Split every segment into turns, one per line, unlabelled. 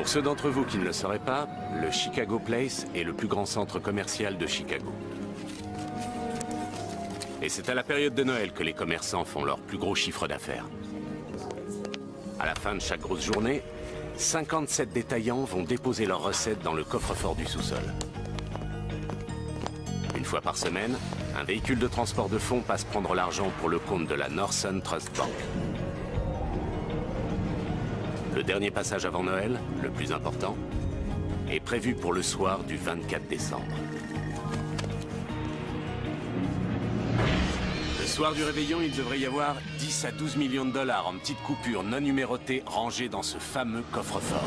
Pour ceux d'entre vous qui ne le sauraient pas, le Chicago Place est le plus grand centre commercial de Chicago. Et c'est à la période de Noël que les commerçants font leur plus gros chiffre d'affaires. À la fin de chaque grosse journée, 57 détaillants vont déposer leurs recettes dans le coffre-fort du sous-sol. Une fois par semaine, un véhicule de transport de fonds passe prendre l'argent pour le compte de la Northern Trust Bank. Le dernier passage avant Noël, le plus important, est prévu pour le soir du 24 décembre. Le soir du réveillon, il devrait y avoir 10 à 12 millions de dollars en petites coupures non numérotées rangées dans ce fameux coffre-fort.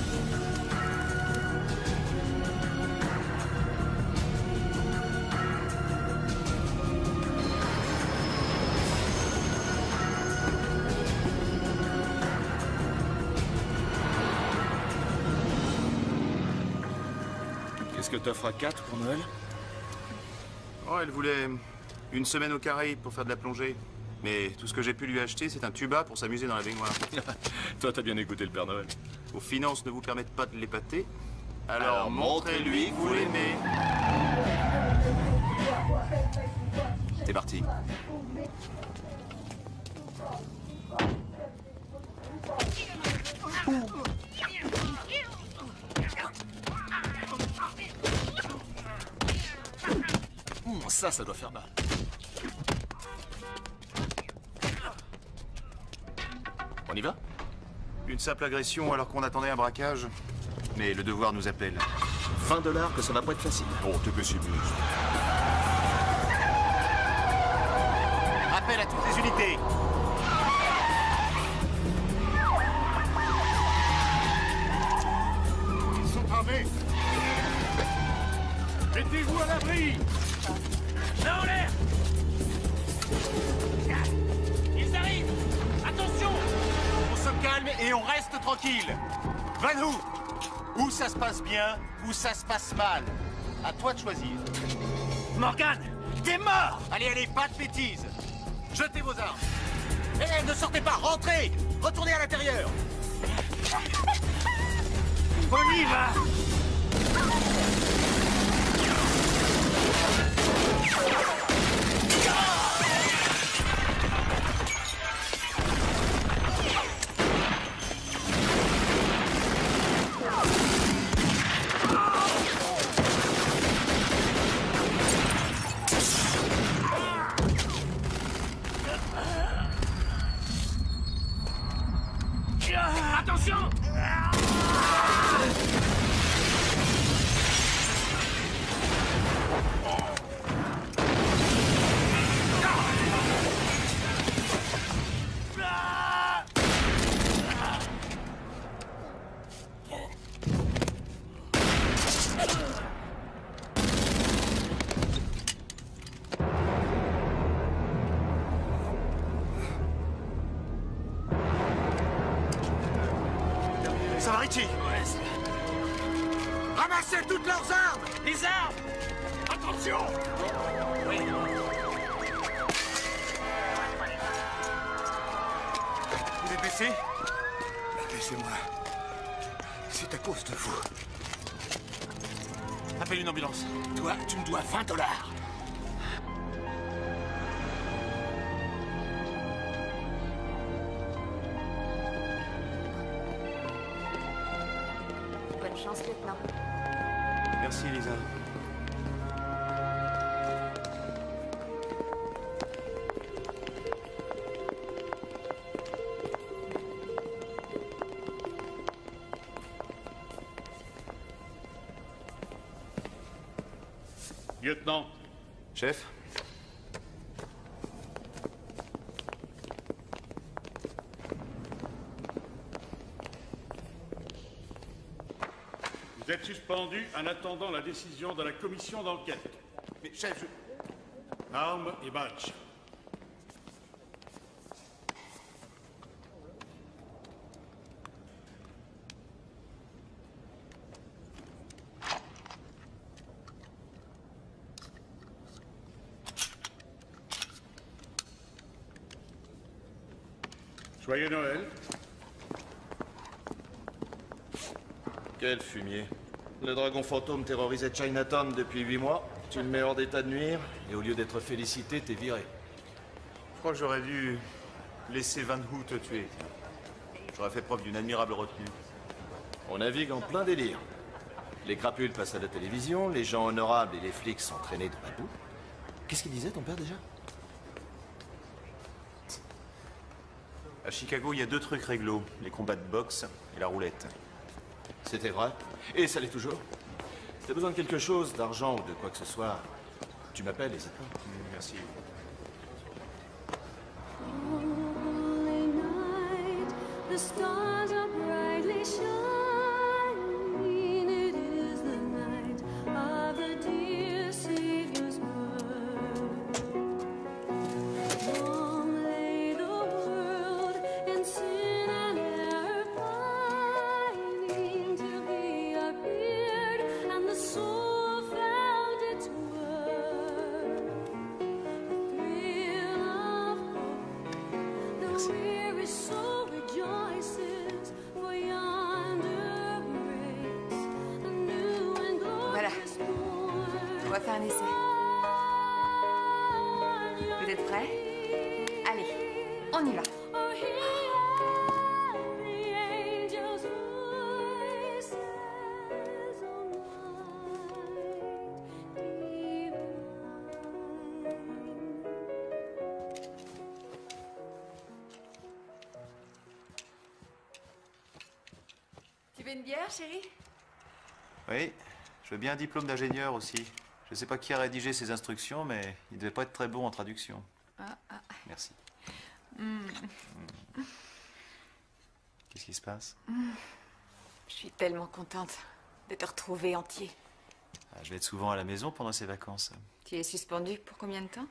Qu'est-ce que t'offres à 4 pour Noël?
Oh, elle voulait une semaine aux Caraïbes pour faire de la plongée. Mais tout ce que j'ai pu lui acheter, c'est un tuba pour s'amuser dans la baignoire.
Toi, t'as bien écouté le Père Noël.
Vos finances ne vous permettent pas de l'épater. Alors montrez-lui que vous l'aimez. C'est parti.
Ça doit faire mal. On y va?
Une simple agression alors qu'on attendait un braquage. Mais le devoir nous appelle.
20 $, que ça va pas être facile.
Oh, t'es pessimiste. Appel à toutes les unités.
Ils sont armés. Mettez-vous à l'abri. Là en l'air. Ils arrivent. Attention.
On se calme et on reste tranquille. Vanou, où ça se passe bien, où ça se passe mal. À toi de choisir.
Morgan, t'es mort.
Allez, pas de bêtises. Jetez vos armes. Eh, ne sortez pas, rentrez. Retournez à l'intérieur.
On y va. Attention!
Ça va, Richie? Ramassez toutes leurs armes!
Les armes! Attention! Oui.
Vous êtes blessé? Laissez-moi. C'est à cause de vous. Appelle une ambulance.
Toi, tu me dois 20 $.
Bonne chance, lieutenant.
Merci, Elisa.
Lieutenant.
Chef?
Vous êtes suspendu en attendant la décision de la commission d'enquête.
Mais chef,
Armes et badge. Joyeux Noël.
Quel fumier. Le dragon fantôme terrorisait Chinatown depuis 8 mois. Tu le mets hors d'état de nuire, et au lieu d'être félicité, t'es viré.
Je crois que j'aurais dû laisser Van Hu te tuer. J'aurais fait preuve d'une admirable retenue.
On navigue en plein délire. Les crapules passent à la télévision, les gens honorables et les flics sont traînés dans la boue. Qu'est-ce qu'il disait, ton père, déjà?
À Chicago, il y a 2 trucs réglo. Les combats de boxe et la roulette.
C'était vrai. Et ça l'est toujours. Si t'as besoin de quelque chose, d'argent ou de quoi que ce soit, tu m'appelles, n'hésite pas.
Merci.
Holy night, the stars are brightly shining. It is the night of the dear Savior's birth. Long lay the world in sin and error pining till He appeared and the soul felt its worth. The thrill of hope, the weary soul rejoices for yonder grace, the new and glorious morn.
On va faire un essai. Vous êtes prêts? Allez, on y va.
Oh, hear the angels' voices, oh night divine.
Tu veux une bière, chérie?
Oui, je veux bien un diplôme d'ingénieur aussi. Je sais pas qui a rédigé ces instructions, mais il devait pas être très bon en traduction. Merci. Qu'est-ce qui se passe?
Je suis tellement contente de te retrouver entier.
Ah, je vais être souvent à la maison pendant ces vacances.
Tu es suspendu pour combien de temps?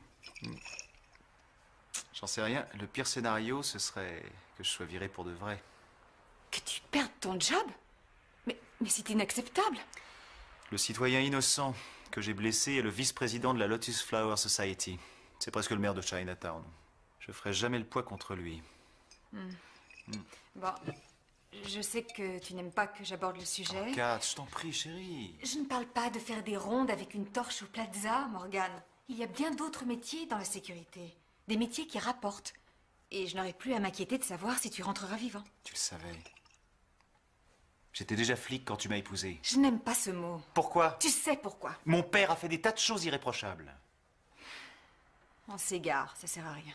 J'en sais rien. Le pire scénario, ce serait que je sois viré pour de vrai.
Que tu perdes ton job? Mais c'est inacceptable.
Le citoyen innocent que j'ai blessé est le vice-président de la Lotus Flower Society. C'est presque le maire de Chinatown. Je ferai jamais le poids contre lui.
Bon, je sais que tu n'aimes pas que j'aborde le sujet.
Kat, je t'en prie, chérie.
Je ne parle pas de faire des rondes avec une torche au plaza, Morgane. Il y a bien d'autres métiers dans la sécurité. Des métiers qui rapportent. Et je n'aurai plus à m'inquiéter de savoir si tu rentreras vivant.
Tu le savais. J'étais déjà flic quand tu m'as épousé.
Je n'aime pas ce mot.
Pourquoi?
Tu sais pourquoi.
Mon père a fait des tas de choses irréprochables.
On s'égare, ça sert à rien.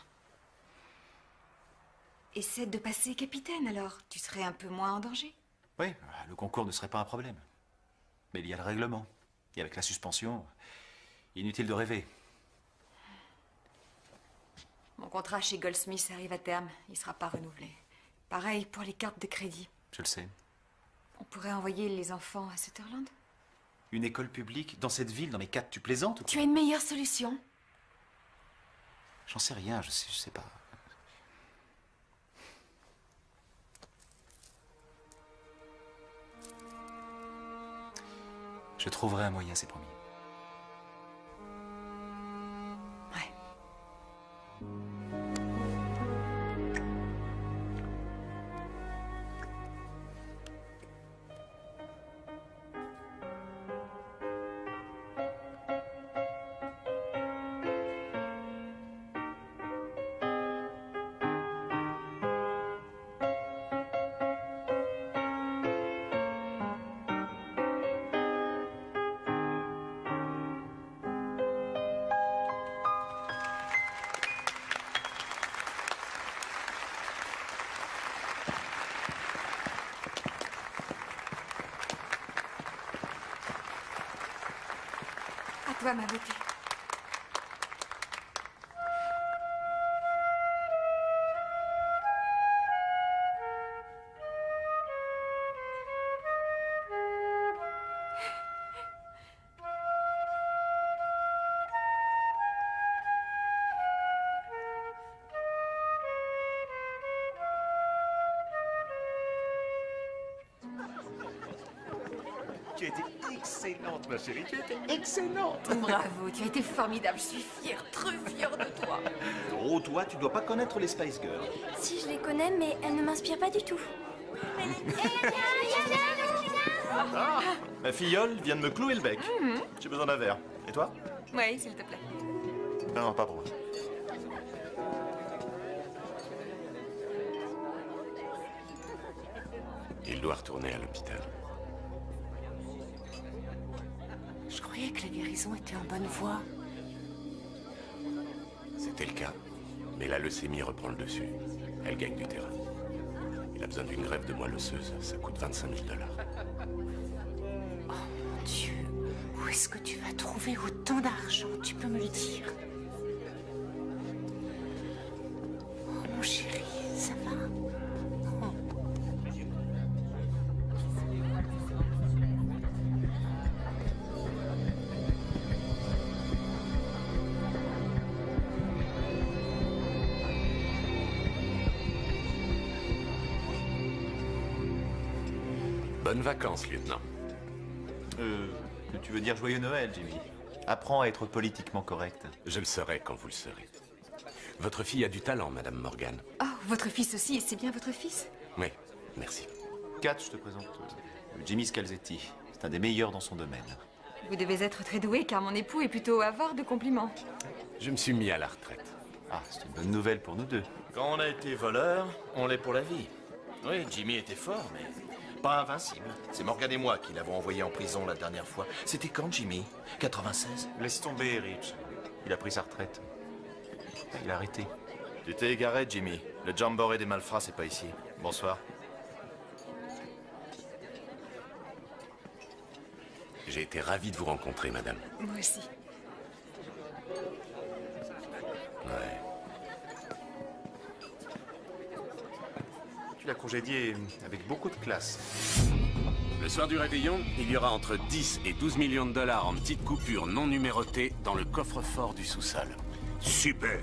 Essaie de passer capitaine, alors. Tu serais un peu moins en danger.
Oui, le concours ne serait pas un problème. Mais il y a le règlement. Et avec la suspension, inutile de rêver.
Mon contrat chez Goldsmith arrive à terme. Il ne sera pas renouvelé. Pareil pour les cartes de crédit.
Je le sais.
On pourrait envoyer les enfants à Sutherland.
Une école publique dans cette ville, dans mes 4, tu plaisantes ou quoi?
Tu as une meilleure solution?
J'en sais rien, je sais pas. Je trouverai un moyen, c'est promis.
Ouais. À toi, ma beauté.
Tu as été excellente, ma chérie. Tu as été excellente.
Bravo, tu as été formidable. Je suis fière, très fière de toi.
Oh, toi, tu dois pas connaître les Spice Girls.
Si, je les connais, mais elles ne m'inspirent pas du tout.
Ah, ma filleule vient de me clouer le bec. J'ai besoin d'un verre. Et toi?
Oui, s'il te plaît.
Non, pas pour moi.
Il doit retourner à l'hôpital.
Je croyais que la guérison était en bonne voie.
C'était le cas. Mais la leucémie reprend le dessus. Elle gagne du terrain. Il a besoin d'une greffe de moelle osseuse. Ça coûte 25 000 $.
Mon Dieu, où est-ce que tu vas trouver autant d'argent? Tu peux me le dire? Oh, mon chéri, ça va?
Bonnes vacances, lieutenant.
Tu veux dire joyeux Noël, Jimmy? Apprends à être politiquement correct.
Je le serai quand vous le serez. Votre fille a du talent, Madame Morgan.
Oh, votre fils aussi, c'est bien votre fils?
Oui, merci.
Kat, je te présente Jimmy Scalzetti. C'est un des meilleurs dans son domaine.
Vous devez être très doué car mon époux est plutôt avare de compliments.
Je me suis mis à la retraite.
Ah, c'est une bonne nouvelle pour nous deux.
Quand on a été voleur, on l'est pour la vie. Oui, Jimmy était fort, mais pas invincible. C'est Morgan et moi qui l'avons envoyé en prison la dernière fois. C'était quand, Jimmy? 96?
Laisse tomber, Rich. Il a pris sa retraite. Il a arrêté.
Tu t'es égaré, Jimmy. Le jamboree des malfrats, c'est pas ici. Bonsoir.
J'ai été ravi de vous rencontrer, madame.
Moi aussi.
Ouais.
Tu l'as congédié avec beaucoup de classe.
Le soir du réveillon, il y aura entre 10 et 12 millions de dollars en petites coupures non numérotées dans le coffre-fort du sous-sol.
Super.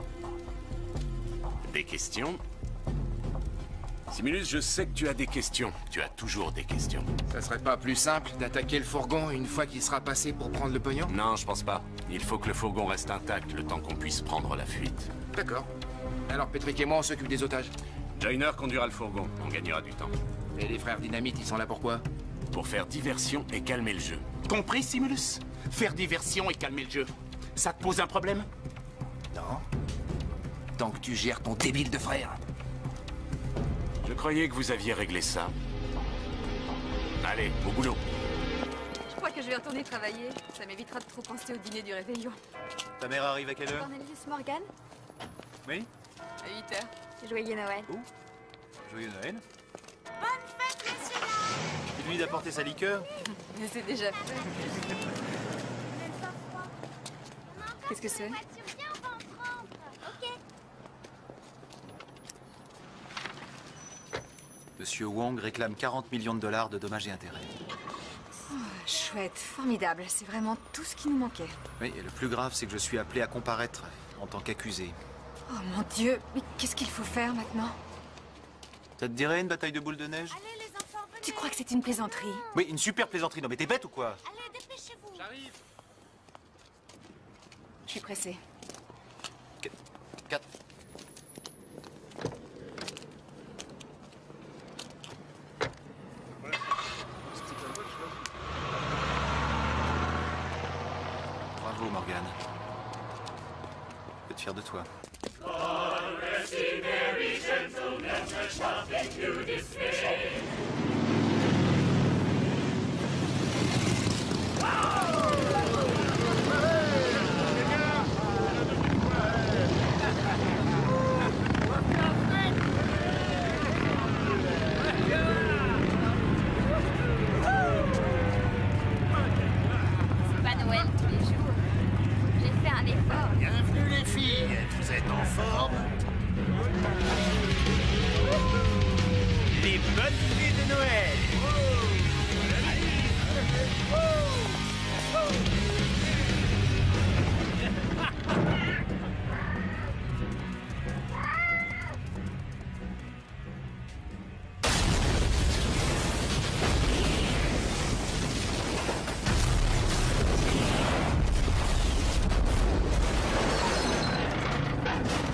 Des questions? Simulus, je sais que tu as des questions. Tu as toujours des questions.
Ça serait pas plus simple d'attaquer le fourgon une fois qu'il sera passé pour prendre le pognon?
Non, je pense pas. Il faut que le fourgon reste intact le temps qu'on puisse prendre la fuite.
D'accord. Alors Patrick et moi, on s'occupe des otages.
Joyner conduira le fourgon. On gagnera du temps.
Et les frères Dynamite, ils sont là pourquoi?
Pour faire diversion et calmer le jeu.
Compris, Simulus? Faire diversion et calmer le jeu. Ça te pose un problème?
Non. Tant que tu gères ton débile de frère.
Je croyais que vous aviez réglé ça. Allez, au boulot.
Je crois que je vais retourner travailler. Ça m'évitera de trop penser au dîner du réveillon.
Ta mère arrive à quelle heure?
Cornelius Morgan,
Oui?
À 8 h.
joyeux Noël.
Joyeux Noël. Bonne fête, messieurs! Dis-lui d'apporter sa liqueur.
Mais c'est déjà fait. Qu'est-ce que c'est?
Monsieur Wong réclame 40 millions de dollars de dommages et intérêts.
Chouette, formidable. C'est vraiment tout ce qui nous manquait.
Oui, et le plus grave, c'est que je suis appelé à comparaître en tant qu'accusé.
Oh mon Dieu, mais qu'est-ce qu'il faut faire maintenant?
Ça te dirait une bataille de boules de neige?
Allez les enfants, venez.
Tu crois que c'est une plaisanterie?
Oui, une super plaisanterie. Non mais t'es bête ou quoi?
Allez, dépêchez-vous.
J'arrive.
Je suis pressée.
4. Bravo, Morgan. Je peux être fier de toi.
C'est pas Noël tous les jours. J'ai fait un effort.
Bienvenue les filles. Vous êtes en forme? Les bonnes nuits de Noël.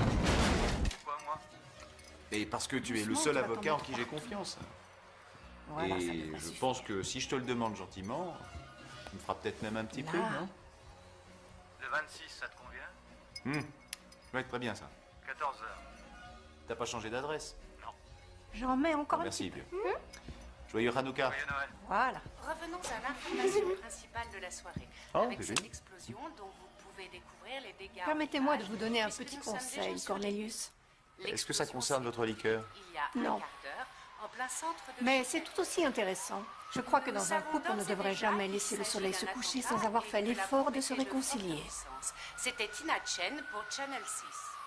Et parce que tu es le seul avocat en qui j'ai confiance.
Oh,
Voilà, ça
Et
devrait
je
suffire.
pense que si je te le demande gentiment, tu me feras peut-être même un petit peu,
Là.
non?
Le 26, ça te convient?
Ouais, très bien ça.
14 heures.
T'as pas changé d'adresse?
J'en mets encore un
Merci,
petit
vieux. Joyeux Hanouka.
Joyeux Noël.
Voilà.
Revenons à l'information principale de la soirée.
Oh,
avec
bébé.
cette explosion dont vous pouvez découvrir les dégâts.
Permettez-moi de
en
vous donner un
puisque
petit
nous sommes
conseil,
déjà sur
Cornelius.
Est-ce que ça concerne votre liqueur?
Il y a
Non.
un quart d'heure, en plein centre de
Mais c'est tout aussi intéressant. Je crois que dans un couple, on ne devrait jamais laisser le soleil se coucher sans avoir fait l'effort de se réconcilier.
C'était Tina Chen pour Channel 6.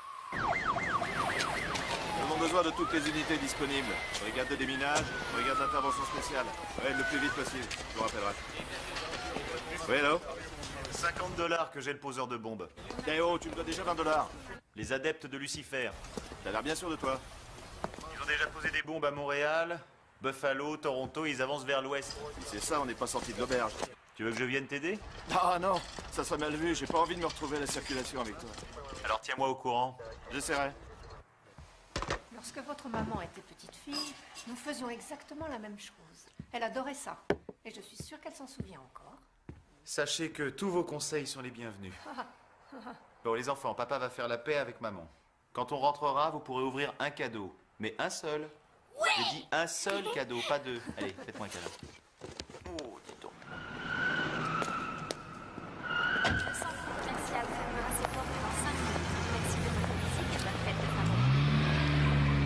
Nous avons besoin de toutes les unités disponibles. Brigade de déminage, brigade d'intervention spéciale. Ouais, le plus vite possible, je vous rappellerai. Oui, hello? 50 $ que j'ai le poseur de bombes. Eh oh, tu me dois déjà 20 $. Les adeptes de Lucifer. T'as l'air bien sûr de toi. Ils ont déjà posé des bombes à Montréal, Buffalo, Toronto, ils avancent vers l'ouest. Si c'est ça, on n'est pas sorti de l'auberge. Tu veux que je vienne t'aider? Ah non, ça serait mal vu, j'ai pas envie de me retrouver à la circulation avec toi. Alors tiens-moi au courant. J'essaierai.
Lorsque votre maman était petite fille, nous faisions exactement la même chose. Elle adorait ça. Et je suis sûre qu'elle s'en souvient encore.
Sachez que tous vos conseils sont les bienvenus. Bon, les enfants, papa va faire la paix avec maman. Quand on rentrera, vous pourrez ouvrir un cadeau. Mais un seul. J'ai dit un seul cadeau, pas deux. Allez, faites-moi un câlin. Oh, dis donc.
Le centre commercial fermera ses portes dans 5 minutes. Merci de votre visite et bonne fête de fin d'année.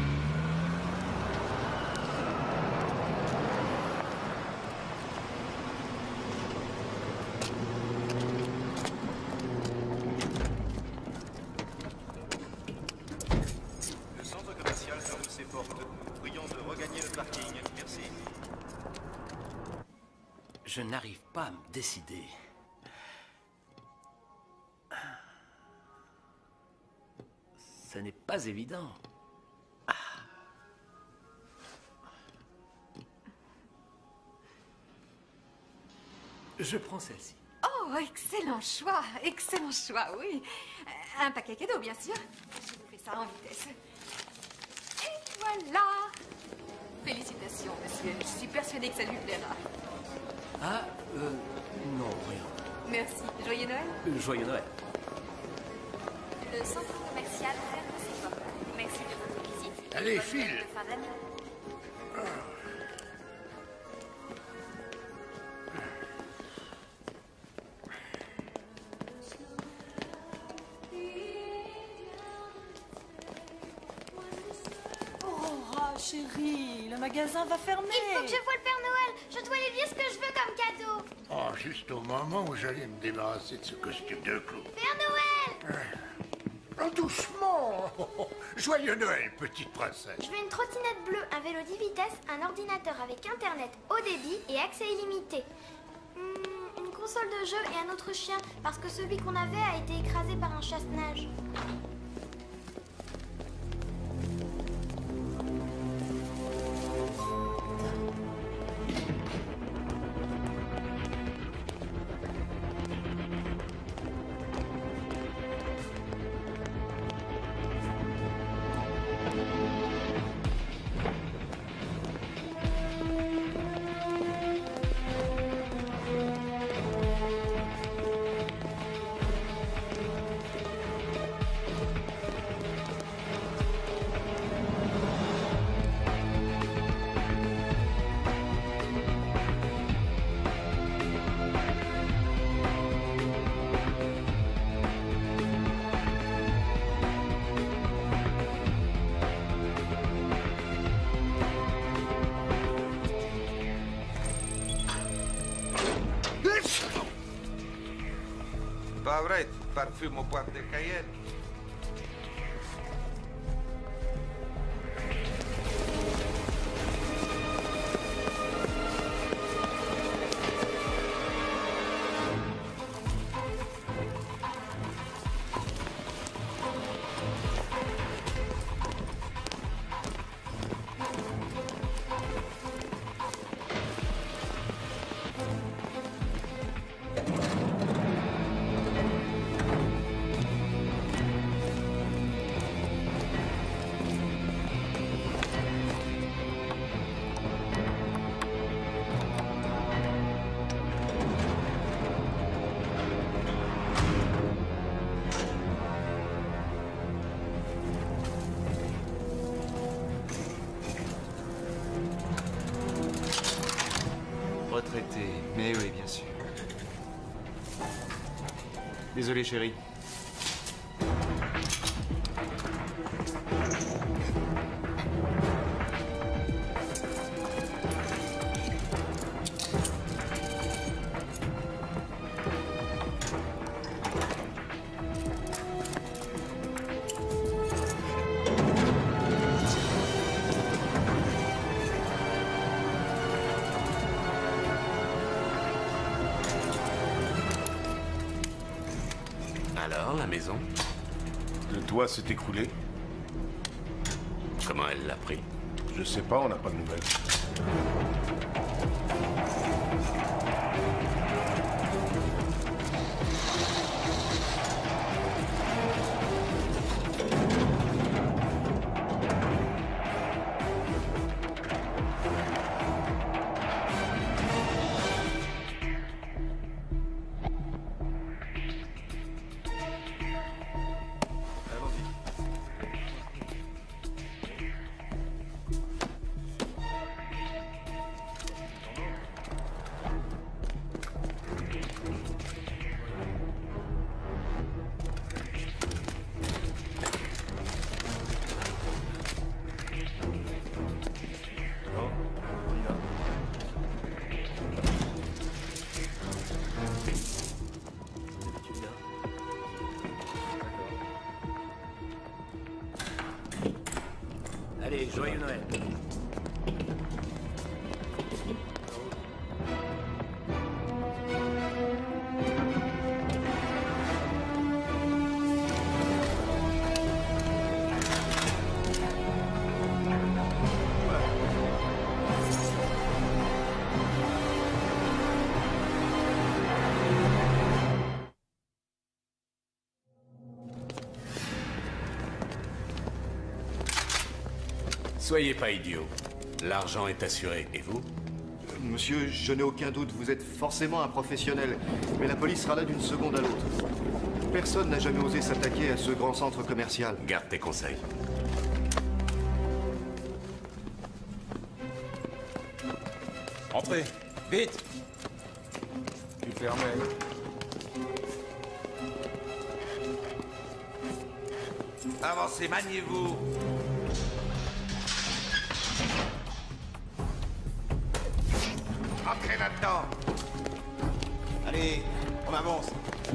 Le centre commercial ferme ses portes. Prions de regagner le parking. Merci.
Je n'arrive pas à me décider. Ce n'est pas évident. Je prends celle-ci.
Oh, excellent choix, oui. Un paquet cadeau, bien sûr. Je vous fais ça en vitesse. Et voilà. Félicitations, monsieur. Je suis persuadée que ça lui plaira.
Ah, non, rien.
Merci. Joyeux Noël.
Joyeux Noël.
Le centre commercial ferme ses portes. Merci de votre visite.
Allez,
Bonne
file.
fête de fin d'année.
Oh, chérie, le magasin va fermer.
Il faut que je voie le Père Noël. Je dois lui dire ce que je veux comme cadeau.
Oh, juste au moment où j'allais me débarrasser de ce costume de clown.
Père Noël!
Oh, doucement! Joyeux Noël, petite princesse.
Je veux une trottinette bleue, un vélo 10 vitesses, un ordinateur avec internet haut débit et accès illimité. Une console de jeu et un autre chien, parce que celui qu'on avait a été écrasé par un chasse-neige.
Pauvret, parfumo poate caiet.
traité. Mais oui, bien sûr. Désolé, chérie.
Alors, la maison?
Le toit s'est écroulé.
Comment elle l'a pris?
Je sais pas, on n'a pas de nouvelles.
Allez, joyeux Noël.
Soyez pas idiot. L'argent est assuré. Et vous?
Monsieur, je n'ai aucun doute, vous êtes forcément un professionnel. Mais la police sera là d'une seconde à l'autre. Personne n'a jamais osé s'attaquer à ce grand centre commercial.
Garde tes conseils.
Entrez, vite!
Tu fermais.
Avancez, maniez-vous. Entrez là-dedans.
Allez, on avance.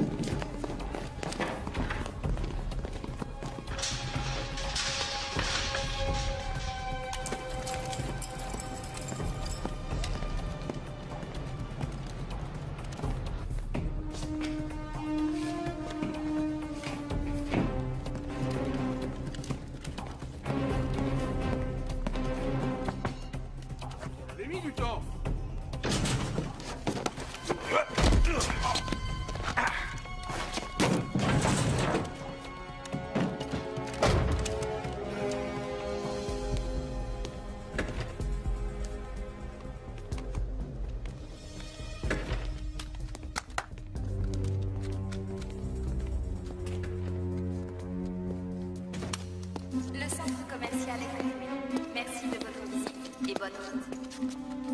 On avait mis du temps.
Le centre commercial est fermé. Merci de votre visite et bonne route.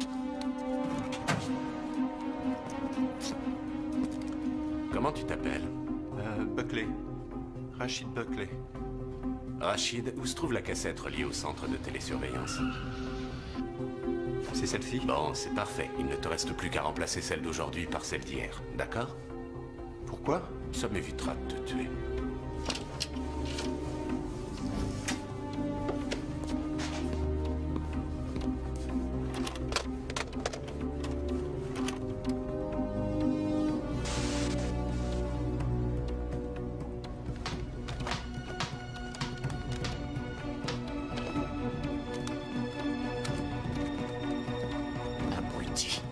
Comment tu t'appelles?
Buckley. Rachid Buckley.
Rachid, où se trouve la cassette reliée au centre de télésurveillance?
C'est celle-ci?
Bon, c'est parfait. Il ne te reste plus qu'à remplacer celle d'aujourd'hui par celle d'hier. D'accord?
Pourquoi?
Ça m'évitera de te tuer. Abruti.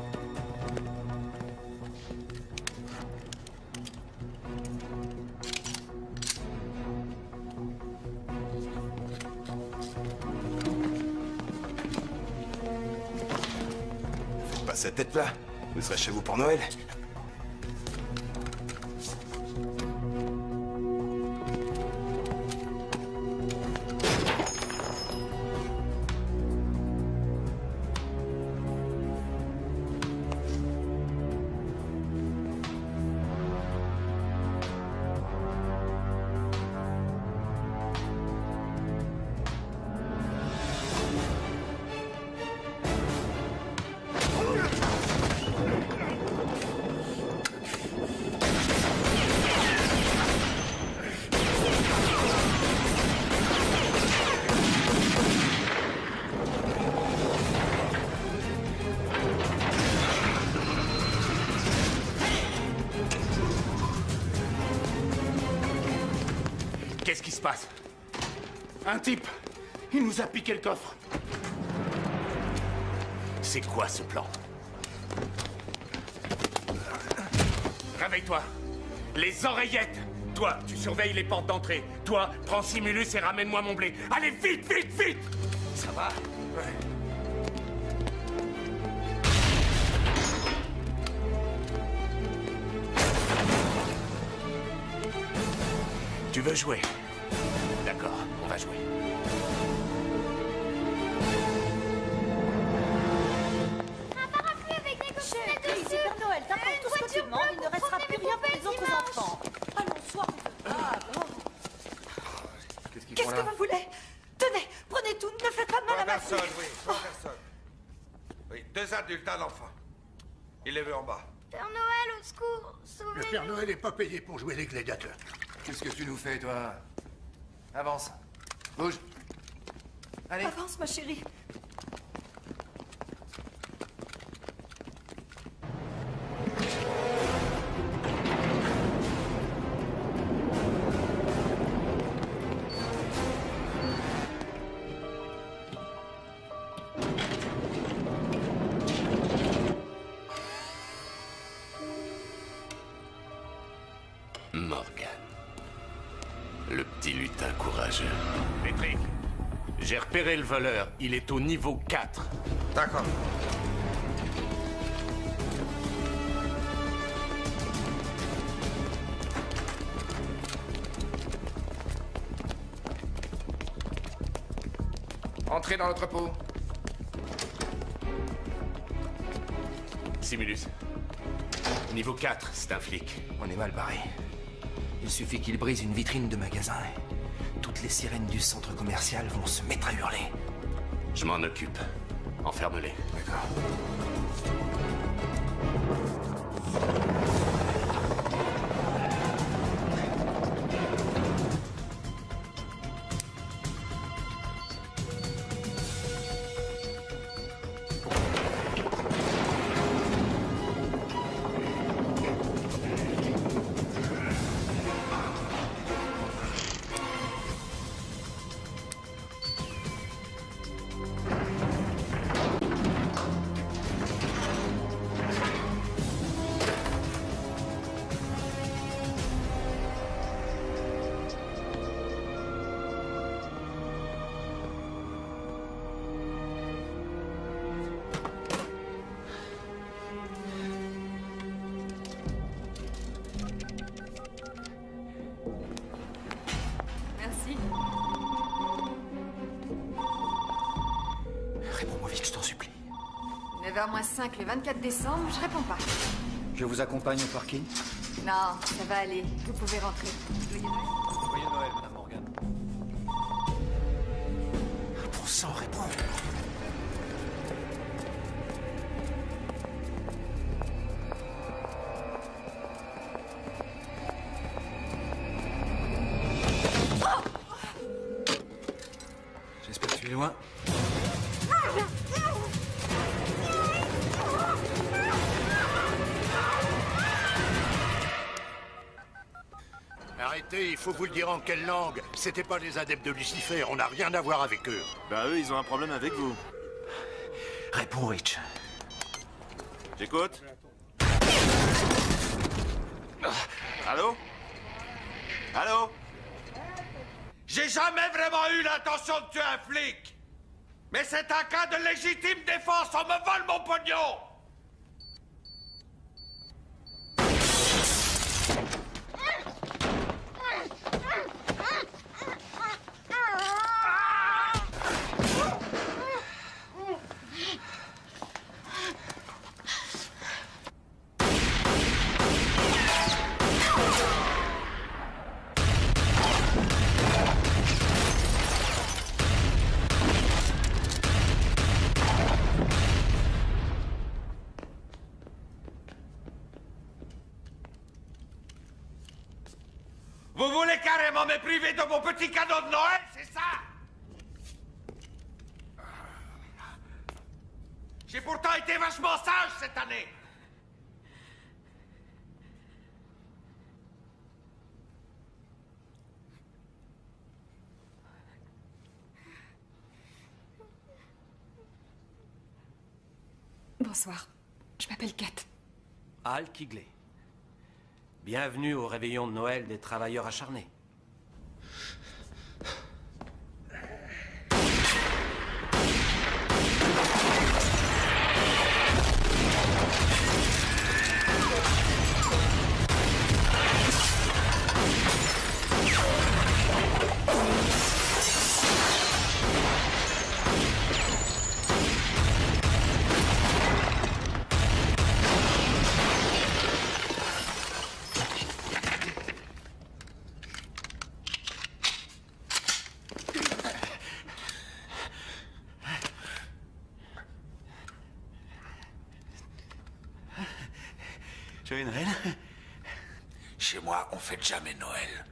Faites pas cette tête-là. Vous serez chez vous pour Noël.
Qu'est-ce qui se passe? Un type, il nous a piqué le coffre. C'est quoi ce plan? Réveille-toi. Les oreillettes. Toi, tu surveilles les portes d'entrée. Toi, prends Simulus et ramène-moi mon blé. Allez, vite, vite, vite!
Ça va?
Ouais. Tu veux jouer? D'accord, on va jouer.
Un parapluie avec des coquinettes
Chérie,
dessus.
c'est Père Noël, t'apportes tout ce que tu demandes, il ne restera plus rien pour les autres enfants. Allons, sois
Qu'est-ce
que vous voulez? Tenez, prenez tout, ne faites pas de mal à ma fille.
Personne, oui, trois personnes. Oui, 2 adultes, un enfant. Il les veut en bas.
Père Noël, au secours, sauvez-nous.
Le Père Noël n'est pas payé pour jouer les gladiateurs.
Qu'est-ce que tu nous fais, toi? Avance. Bouge. Allez.
Avance, ma chérie.
Morgan. Le petit lutin courageux.
Patrick, j'ai repéré le voleur. Il est au niveau 4.
D'accord.
Entrez dans l'entrepôt.
Simulus. Niveau 4, c'est un flic.
On est mal barré. Il suffit qu'il brise une vitrine de magasin et toutes les sirènes du centre commercial vont se mettre à hurler.
Je m'en occupe. Enferme-les.
D'accord.
Merci.
Réponds-moi vite, je t'en supplie.
9h-5 le 24 décembre, je réponds pas.
Je vous accompagne au parking?
Non, ça va aller. Vous pouvez rentrer.
Joyeux Noël, Madame Morgan.
Bon sang, réponds.
J'espère que tu es loin.
Arrêtez, il faut vous le dire en quelle langue. C'était pas les adeptes de Lucifer, on n'a rien à voir avec eux.
Bah eux, ils ont un problème avec vous.
Réponds, Rich.
J'écoute. Allô? Allô?
J'ai jamais vraiment eu l'intention de tuer un flic. Mais c'est un cas de légitime défense. On me vole mon pognon. Vous voulez carrément me priver de mon petit cadeau de Noël, c'est ça? J'ai pourtant été vachement sage cette année.
Bonsoir. Je m'appelle Kat.
Al Kigley. Bienvenue au réveillon de Noël des travailleurs acharnés.
Joyeux Noël.
Chez moi, on fête jamais Noël.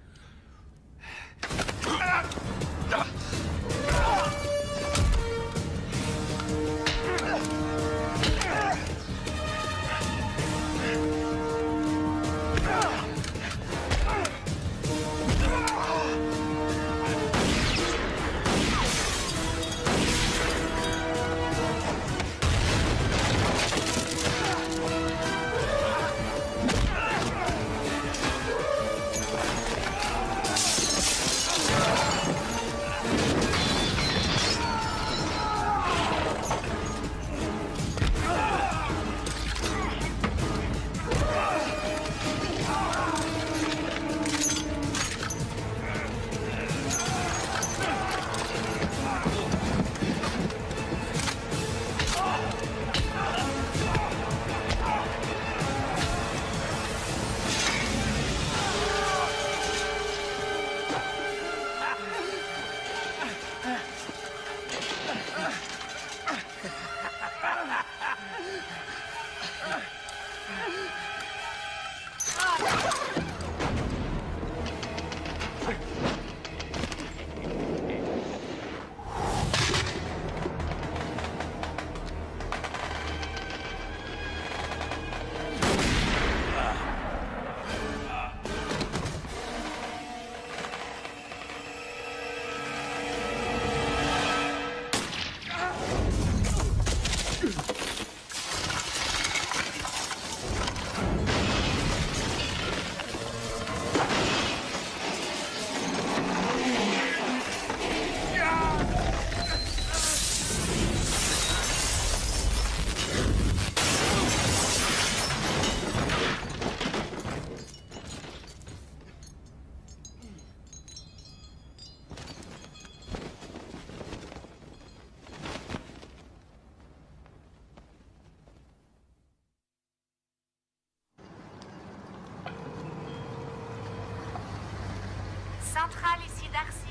Centrale, ici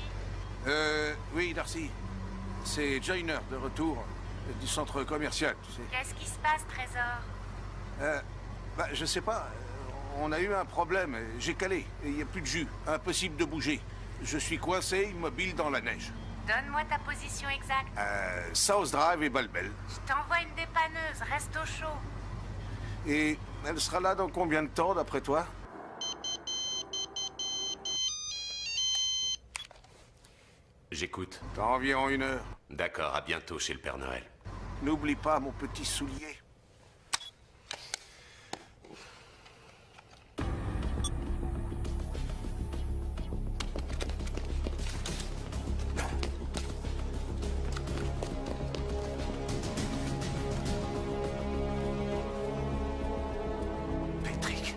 Darcy.
Oui, Darcy. C'est Joyner, de retour du centre commercial, tu sais.
Qu'est-ce qui se passe, Trésor?
Je sais pas. On a eu un problème. J'ai calé. Il n'y a plus de jus. Impossible de bouger. Je suis coincé, immobile dans la neige.
Donne-moi ta position exacte.
South Drive et Balbel.
Je t'envoie une dépanneuse, reste au chaud.
Et elle sera là dans combien de temps, d'après toi?
J'écoute.
Dans environ 1 heure.
D'accord, à bientôt chez le Père Noël.
N'oublie pas mon petit soulier.
Patrick.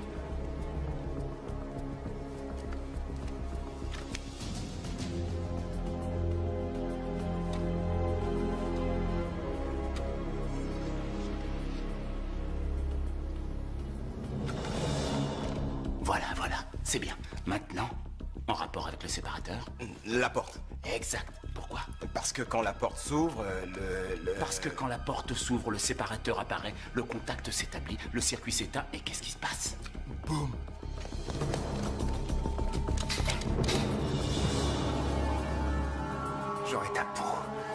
Voilà, c'est bien. Maintenant, en rapport avec le séparateur?
La porte.
Exact. Pourquoi?
Parce que quand la porte s'ouvre,
Parce que quand la porte s'ouvre, le séparateur apparaît, le contact s'établit, le circuit s'éteint, et qu'est-ce qui se passe?
Boum. J'aurai ta peau.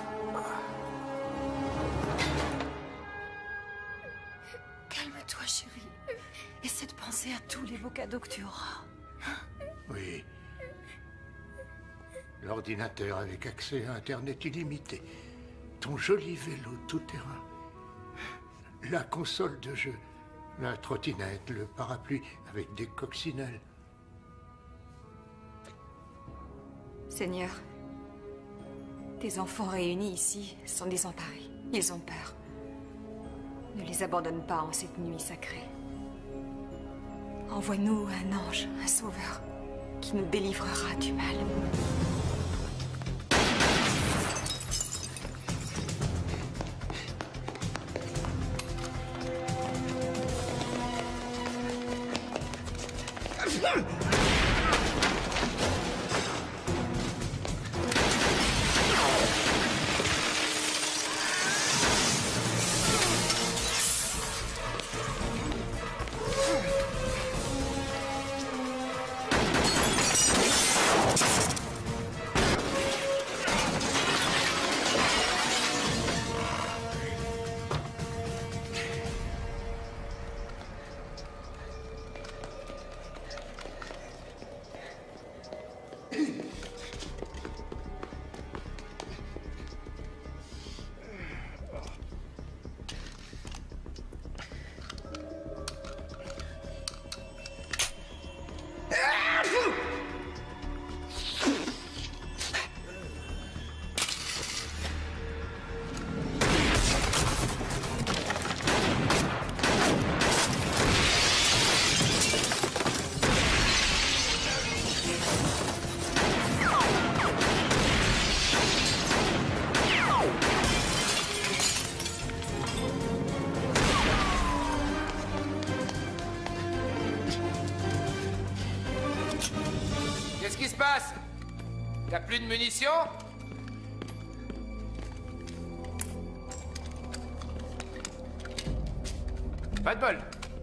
Calme-toi, chérie. Essaie de penser à tous les beaux cadeaux que tu auras.
Oui. L'ordinateur avec accès à Internet illimité. Ton joli vélo tout-terrain.
La console de jeu, la trottinette, le parapluie avec des coccinelles.
Seigneur, tes enfants réunis ici sont désemparés. Ils ont peur. Ne les abandonne pas en cette nuit sacrée. Envoie-nous un ange, un sauveur, qui nous délivrera du mal.
Qu'est-ce qui se passe? T'as plus de munitions? Pas de bol.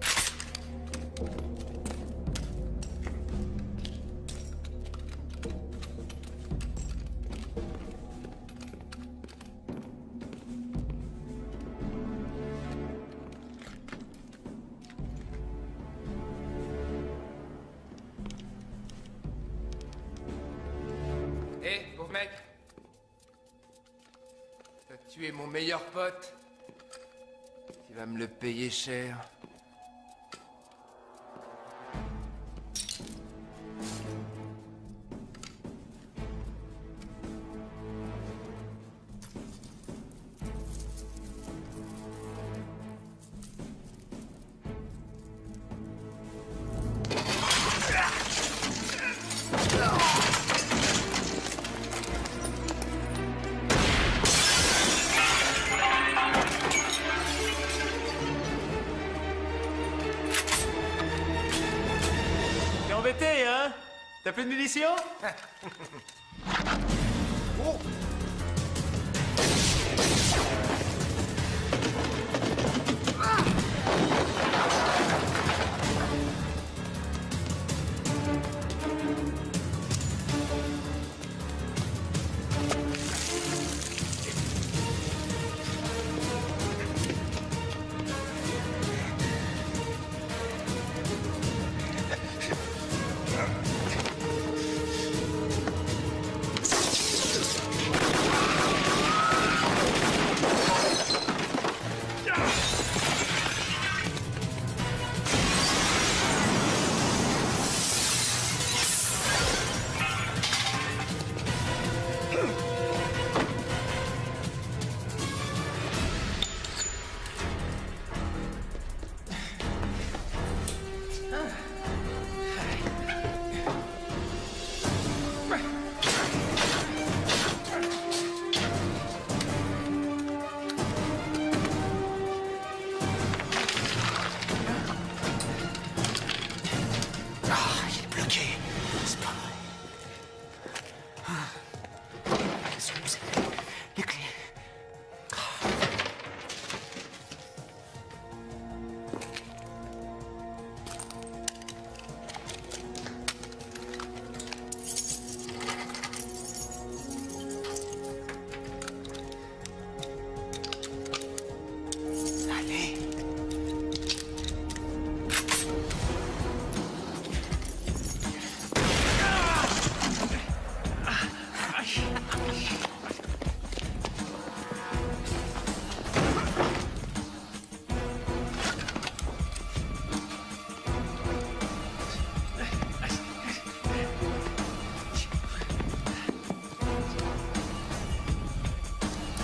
Hé, pauvre mec. T'as tué mon meilleur pote. Tu vas me le payer cher.
T'es embêté, hein? T'as plus de munitions? Oh.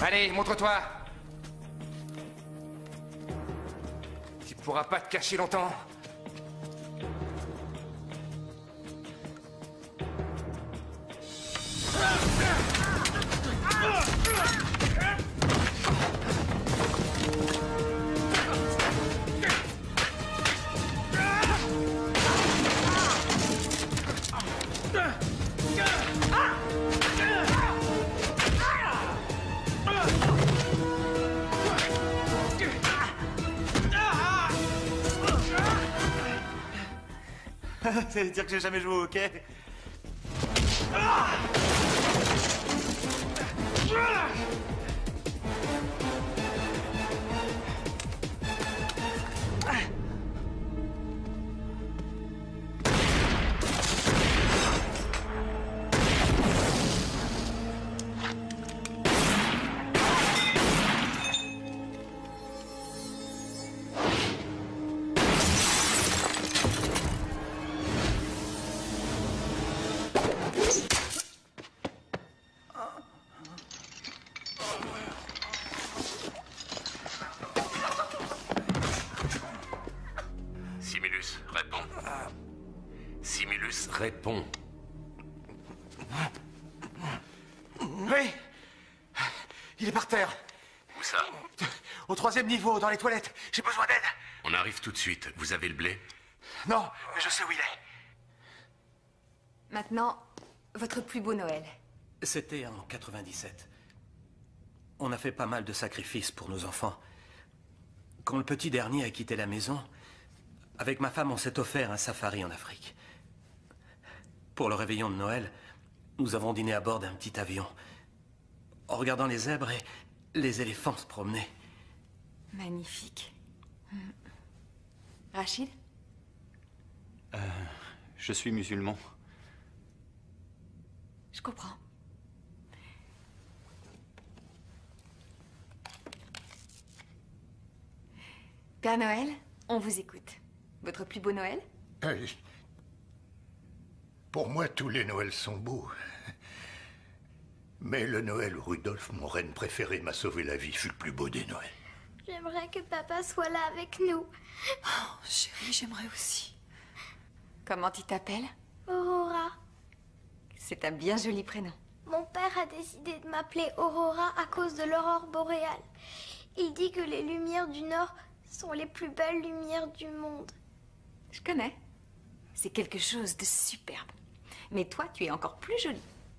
Allez, montre-toi. Tu pourras pas te cacher longtemps.
Ça veut dire que j'ai jamais joué au hockey?
Simulus, réponds. Simulus, réponds.
Oui. Il est par terre.
Où ça?
Au 3e niveau, dans les toilettes. J'ai besoin d'aide.
On arrive tout de suite. Vous avez le blé?
Non, mais je sais où il est.
Maintenant, votre plus beau Noël.
C'était en 97. On a fait pas mal de sacrifices pour nos enfants. Quand le petit dernier a quitté la maison, avec ma femme, on s'est offert un safari en Afrique. Pour le réveillon de Noël, nous avons dîné à bord d'un petit avion, en regardant les zèbres et les éléphants se promener.
Magnifique. Rachid?
Je suis musulman.
Je comprends. Père Noël, on vous écoute. Votre plus beau Noël?
Pour moi, tous les Noëls sont beaux. Mais le Noël où Rudolf, mon reine préféré, m'a sauvé la vie, fut le plus beau des Noëls.
J'aimerais que papa soit là avec nous.
Oh, chérie, j'aimerais aussi. Comment tu t'appelles?
Aurora.
C'est un bien joli prénom.
Mon père a décidé de m'appeler Aurora à cause de l'aurore boréale. Il dit que les lumières du Nord sont les plus belles lumières du monde.
Je connais. C'est quelque chose de superbe. Mais toi, tu es encore plus jolie.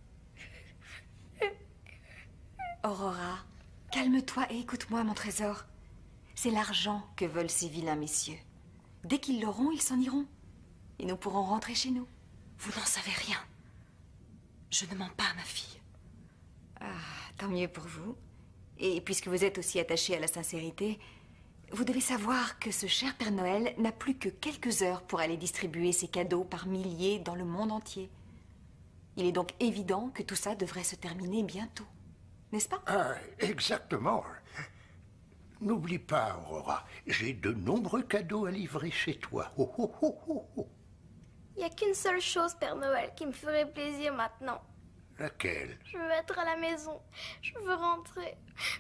Aurora, calme-toi et écoute-moi, mon trésor. C'est l'argent que veulent ces vilains messieurs. Dès qu'ils l'auront, ils s'en iront. Et nous pourrons rentrer chez nous.
Vous n'en savez rien. Je ne mens pas à ma fille.
Ah, tant mieux pour vous. Et puisque vous êtes aussi attaché à la sincérité, vous devez savoir que ce cher Père Noël n'a plus que quelques heures pour aller distribuer ses cadeaux par milliers dans le monde entier. Il est donc évident que tout ça devrait se terminer bientôt. N'est-ce pas?
Ah, exactement. N'oublie pas, Aurora, j'ai de nombreux cadeaux à livrer chez toi. Oh, oh, oh, oh, oh.
Il n'y a qu'une seule chose, Père Noël, qui me ferait plaisir maintenant.
Laquelle?
Je veux être à la maison. Je veux rentrer.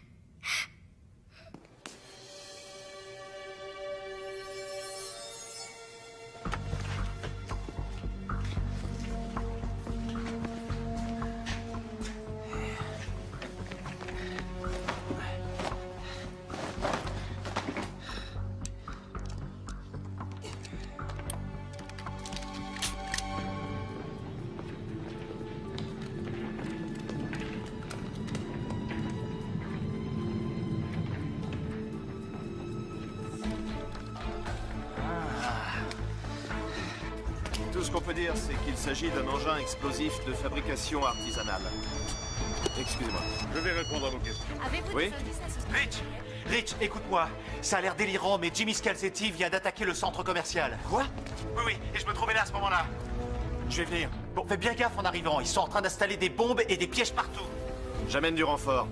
Tout ce qu'on peut dire, c'est qu'il s'agit d'un engin explosif de fabrication artisanale. Excusez-moi.
Je vais répondre à vos questions.
Avez-vous
Oui.
des indices à ce sujet?
Rich, écoute-moi. Ça a l'air délirant, mais Jimmy Scalzetti vient d'attaquer le centre commercial. Quoi? Oui, et je me trouvais là à ce moment-là. Je vais venir. Bon, fais bien gaffe en arrivant. Ils sont en train d'installer des bombes et des pièges partout.
J'amène du renfort.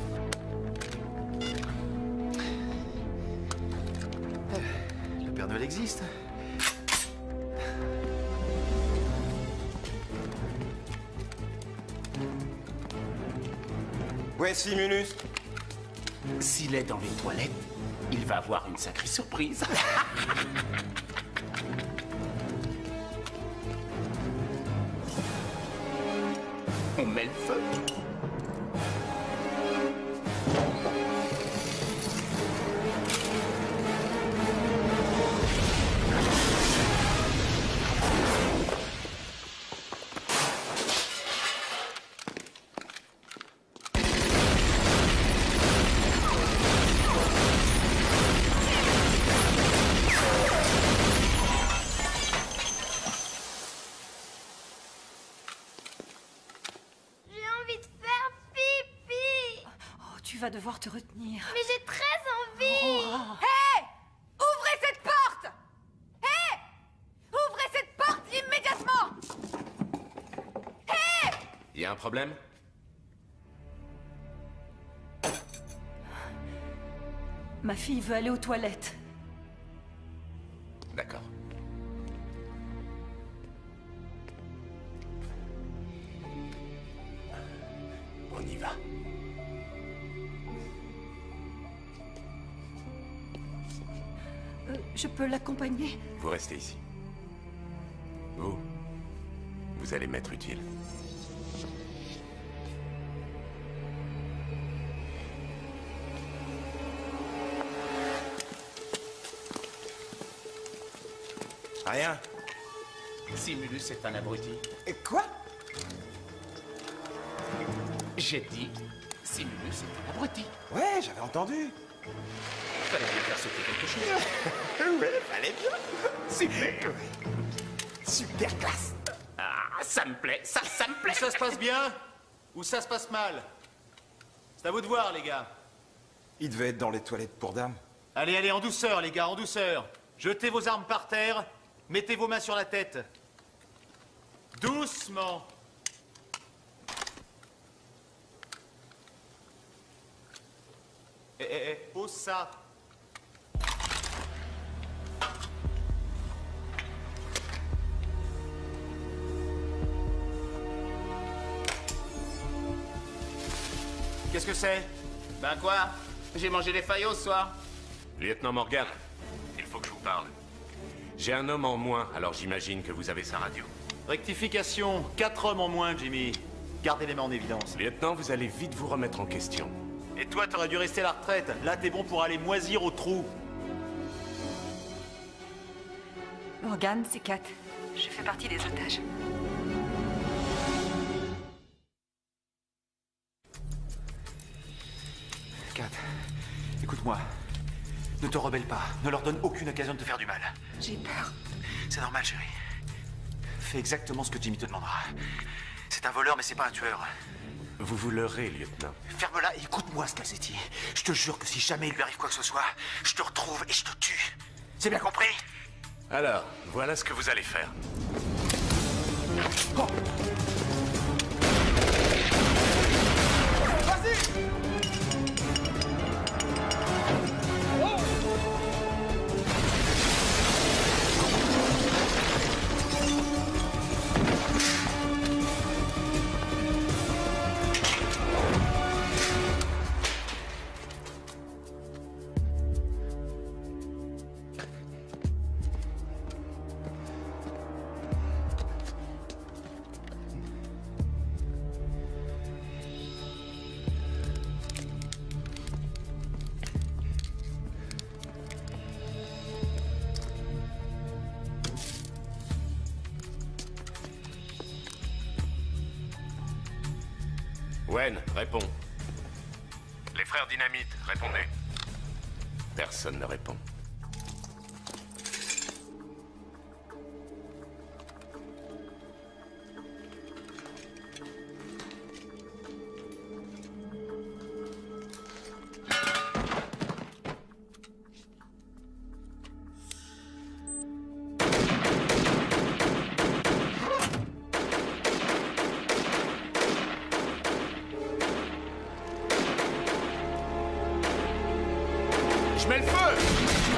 Le Père Noël existe.
Ouais, Simulus.
S'il est dans les toilettes, il va avoir une sacrée surprise. On met le feu.
Tu vas devoir te retenir.
Mais j'ai très envie.
Hé! Ouvrez cette porte! Hé! Ouvrez cette porte immédiatement! Hé!
Il y a un problème?
Ma fille veut aller aux toilettes.
D'accord. On y va.
Je peux l'accompagner?
Vous restez ici. Vous allez m'être utile.
Rien.
Simulus est un abruti.
Et quoi?
J'ai dit, Simulus est un abruti.
Ouais, j'avais entendu.
Fallait bien faire sauter quelque chose.
Ouais, fallait bien. Super. Super classe.
Ah, ça me plaît, ça me plaît.
Ça se passe bien ou ça se passe mal? C'est à vous de voir, les gars.
Il devait être dans les toilettes pour dames.
Allez, allez, en douceur, les gars, en douceur. Jetez vos armes par terre. Mettez vos mains sur la tête. Doucement. Pose ça. Qu'est-ce que c'est?
Ben quoi? J'ai mangé des faillots ce soir.
Lieutenant Morgan, il faut que je vous parle. J'ai un homme en moins, alors j'imagine que vous avez sa radio.
Rectification, 4 hommes en moins, Jimmy. Gardez les mains en évidence.
Lieutenant, vous allez vite vous remettre en question.
Et toi, t'aurais dû rester à la retraite. Là, t'es bon pour aller moisir au trou.
Morgan, c'est Kat. Je fais partie des otages.
Kat, écoute-moi. Ne te rebelle pas. Ne leur donne aucune occasion de te faire du mal.
J'ai peur.
C'est normal, chérie. Fais exactement ce que Jimmy te demandera. C'est un voleur, mais c'est pas un tueur.
Vous vous leurrez, lieutenant.
Ferme-la et écoute-moi, Scalzetti. Je te jure que si jamais il lui arrive quoi que ce soit, je te retrouve et je te tue. C'est bien compris?
Alors, voilà ce que vous allez faire.
Oh.
Wen, réponds. Les frères Dynamite, répondez. Personne ne répond. Je mets le feu!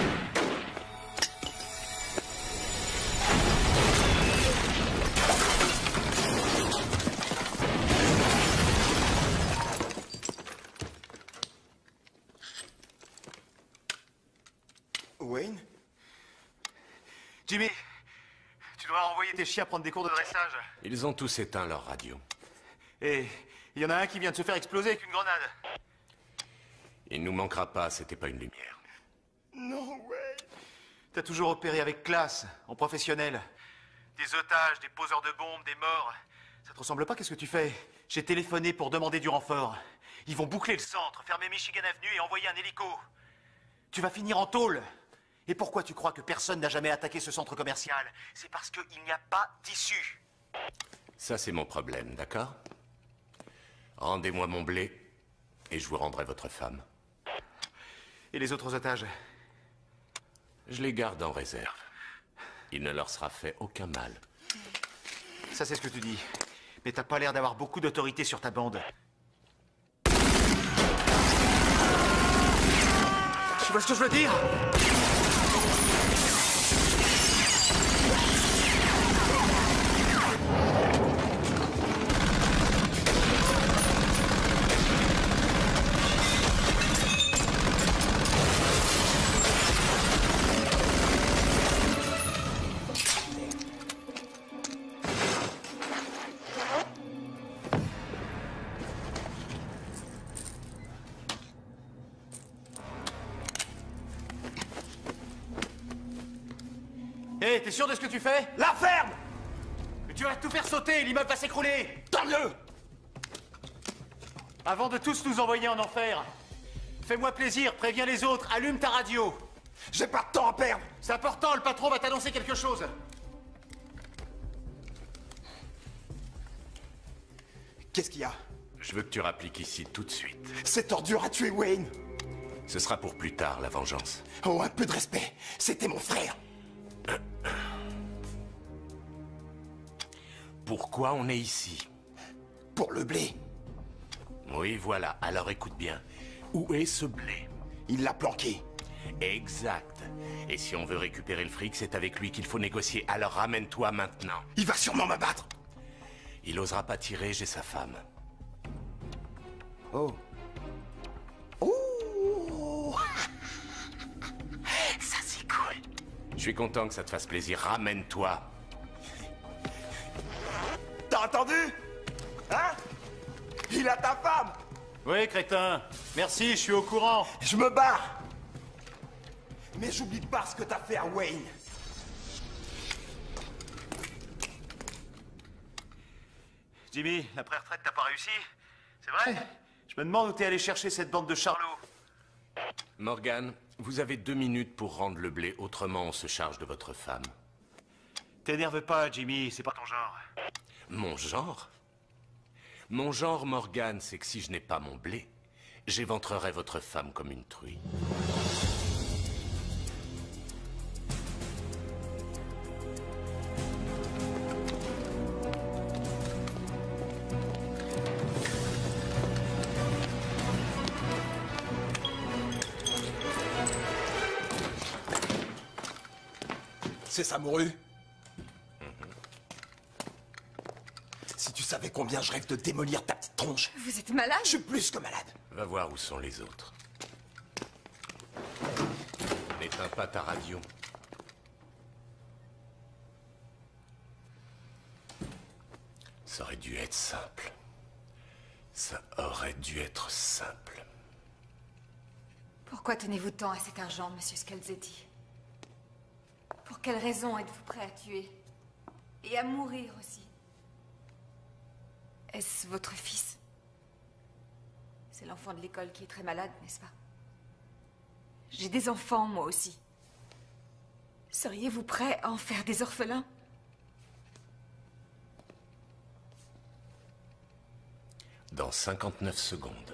Jimmy, tu dois envoyer tes chiens prendre des cours de dressage.
Ils ont tous éteint leur radio.
Et il y en a un qui vient de se faire exploser avec une grenade.
Il nous manquera pas, c'était pas une lumière.
Non, ouais. T'as toujours opéré avec classe, en professionnel. Des otages, des poseurs de bombes, des morts. Ça te ressemble pas, qu'est-ce que tu fais? J'ai téléphoné pour demander du renfort. Ils vont boucler le centre, fermer Michigan Avenue et envoyer un hélico. Tu vas finir en tôle. Et pourquoi tu crois que personne n'a jamais attaqué ce centre commercial? C'est parce qu'il n'y a pas d'issue.
Ça, c'est mon problème, d'accord? Rendez-moi mon blé, et je vous rendrai votre femme.
Et les autres otages?
Je les garde en réserve. Il ne leur sera fait aucun mal.
Ça, c'est ce que tu dis. Mais t'as pas l'air d'avoir beaucoup d'autorité sur ta bande. Tu vois ce que je veux dire? Hé, t'es sûr de ce que tu fais?
La ferme!
Mais tu vas tout faire sauter, l'immeuble va s'écrouler!
Tant mieux!
Avant de tous nous envoyer en enfer, fais-moi plaisir, préviens les autres, allume ta radio!
J'ai pas de temps à perdre!
C'est important, le patron va t'annoncer quelque chose!
Qu'est-ce qu'il y a?
Je veux que tu rappliques ici tout de suite.
Cette ordure a tué Wayne!
Ce sera pour plus tard, la vengeance.
Oh, un peu de respect! C'était mon frère!
Pourquoi on est ici?
Pour le blé.
Oui, voilà. Alors écoute bien. Où est ce blé?
Il l'a planqué.
Exact. Et si on veut récupérer le fric, c'est avec lui qu'il faut négocier. Alors ramène-toi maintenant.
Il va sûrement m'abattre.
Il osera pas tirer, j'ai sa femme.
Oh. Oh.
Ça, c'est cool. Je suis content que ça te fasse plaisir. Ramène-toi.
T'as entendu? Hein? Il a ta femme!
Oui, crétin. Merci, je suis au courant.
Je me barre. Mais j'oublie pas ce que t'as fait à Wayne.
Jimmy, la pré-retraite t'as pas réussi? C'est vrai? Je me demande où t'es allé chercher cette bande de charlots.
Morgan, vous avez 2 minutes pour rendre le blé, autrement on se charge de votre femme.
T'énerve pas, Jimmy, c'est pas ton genre.
Mon genre? Mon genre, Morgan, c'est que si je n'ai pas mon blé, j'éventrerai votre femme comme une truie.
C'est ça, Moru? Si tu savais combien je rêve de démolir ta petite tronche.
Vous êtes malade?
Je suis plus que malade.
Va voir où sont les autres. N'éteins pas ta radio. Ça aurait dû être simple. Ça aurait dû être simple.
Pourquoi tenez-vous tant à cet argent, monsieur Scalzetti? Pour quelle raison êtes-vous prêt à tuer? Et à mourir aussi? Est-ce votre fils? C'est l'enfant de l'école qui est très malade, n'est-ce pas? J'ai des enfants, moi aussi. Seriez-vous prêt à en faire des orphelins?
Dans 59 secondes.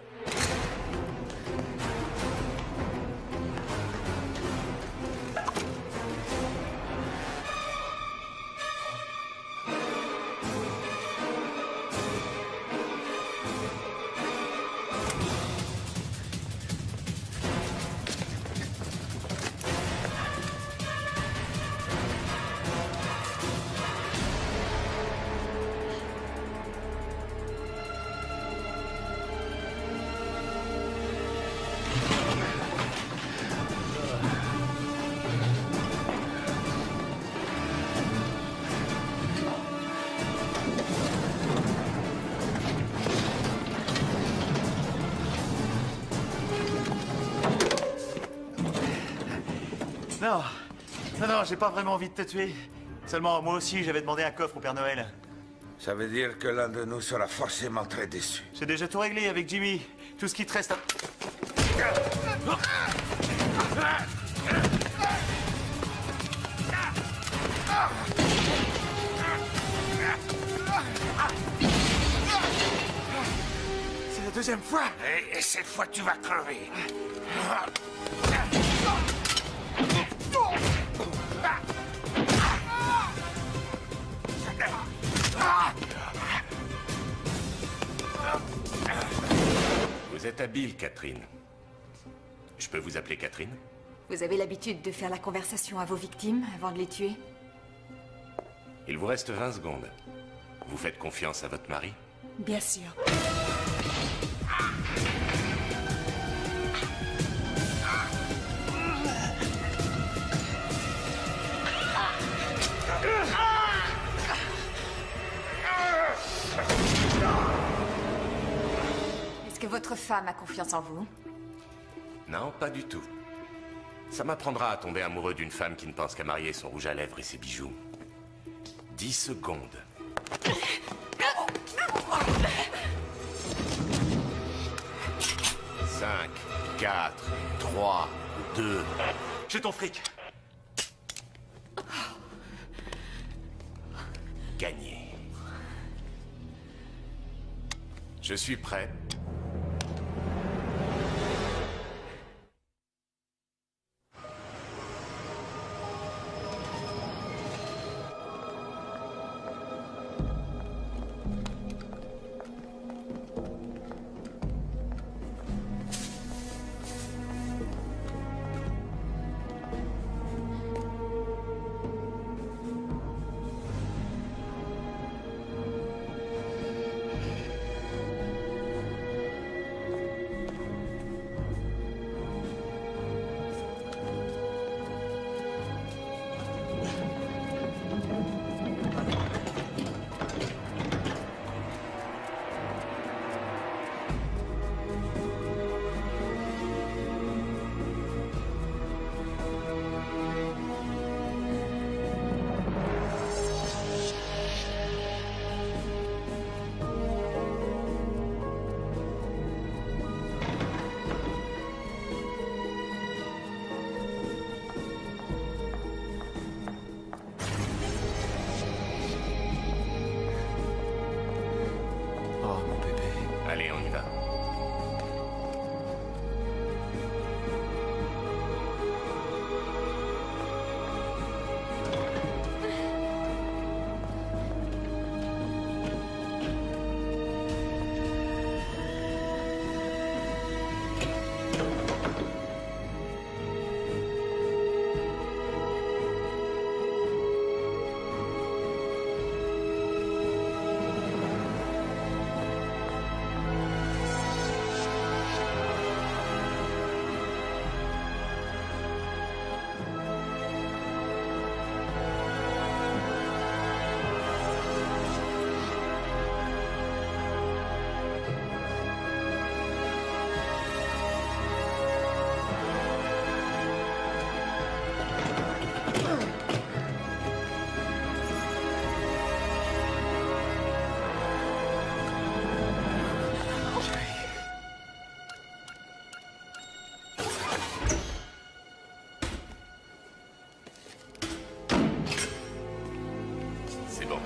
Non. Non, j'ai pas vraiment envie de te tuer. Seulement, moi aussi, j'avais demandé un coffre au Père Noël.
Ça veut dire que l'un de nous sera forcément très déçu.
J'ai déjà tout réglé avec Jimmy. Tout ce qui te reste à... C'est la deuxième fois.
Et cette fois, tu vas crever.
Vous êtes habile, Catherine. Je peux vous appeler Catherine?
Vous avez l'habitude de faire la conversation à vos victimes avant de les tuer?
Il vous reste 20 secondes. Vous faites confiance à votre mari?
Bien sûr. Est-ce que votre femme a confiance en vous?
Non, pas du tout. Ça m'apprendra à tomber amoureux d'une femme qui ne pense qu'à marier son rouge à lèvres et ses bijoux. 10 secondes. 5, 4, 3, 2...
J'ai ton fric.
Gagné. Je suis prêt. Allez, on y va. C'est bon.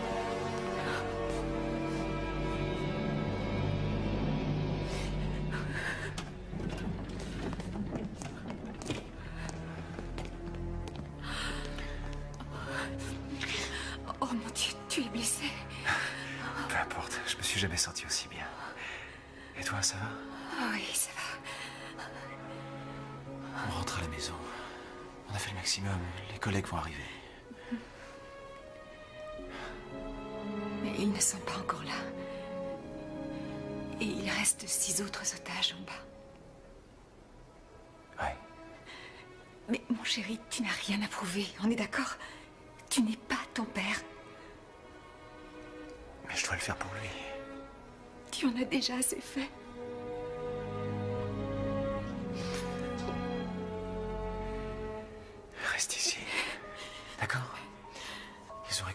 Oh mon Dieu, tu es blessé.
Peu importe, je me suis jamais senti aussi bien. Et toi, ça va?
Ah oui, ça va.
On rentre à la maison. On a fait le maximum. Les collègues vont arriver.
Mais ils ne sont pas encore là. Et il reste 6 autres otages en bas.
Ouais.
Mais mon chéri, tu n'as rien à prouver, on est d'accord? Tu n'es pas ton père.
Mais je dois le faire pour lui.
Tu en as déjà assez fait.
Reste ici.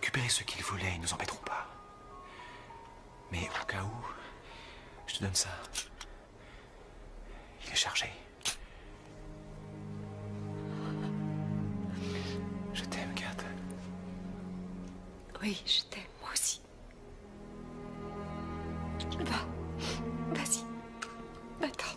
récupéré ce qu'ils voulaient, ils nous embêteront pas. Mais au cas où, je te donne ça. Il est chargé. Je t'aime, Kat.
Oui, je t'aime, moi aussi. Va. Vas-y. Attends.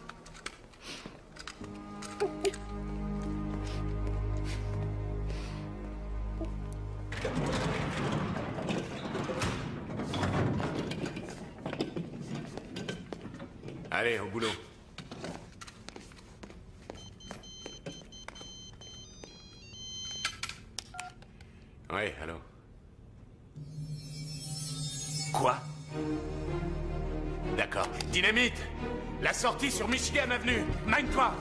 Allez, au boulot. Ouais, allô. Quoi? D'accord. Dynamite! La sortie sur Michigan Avenue! Mine-toi!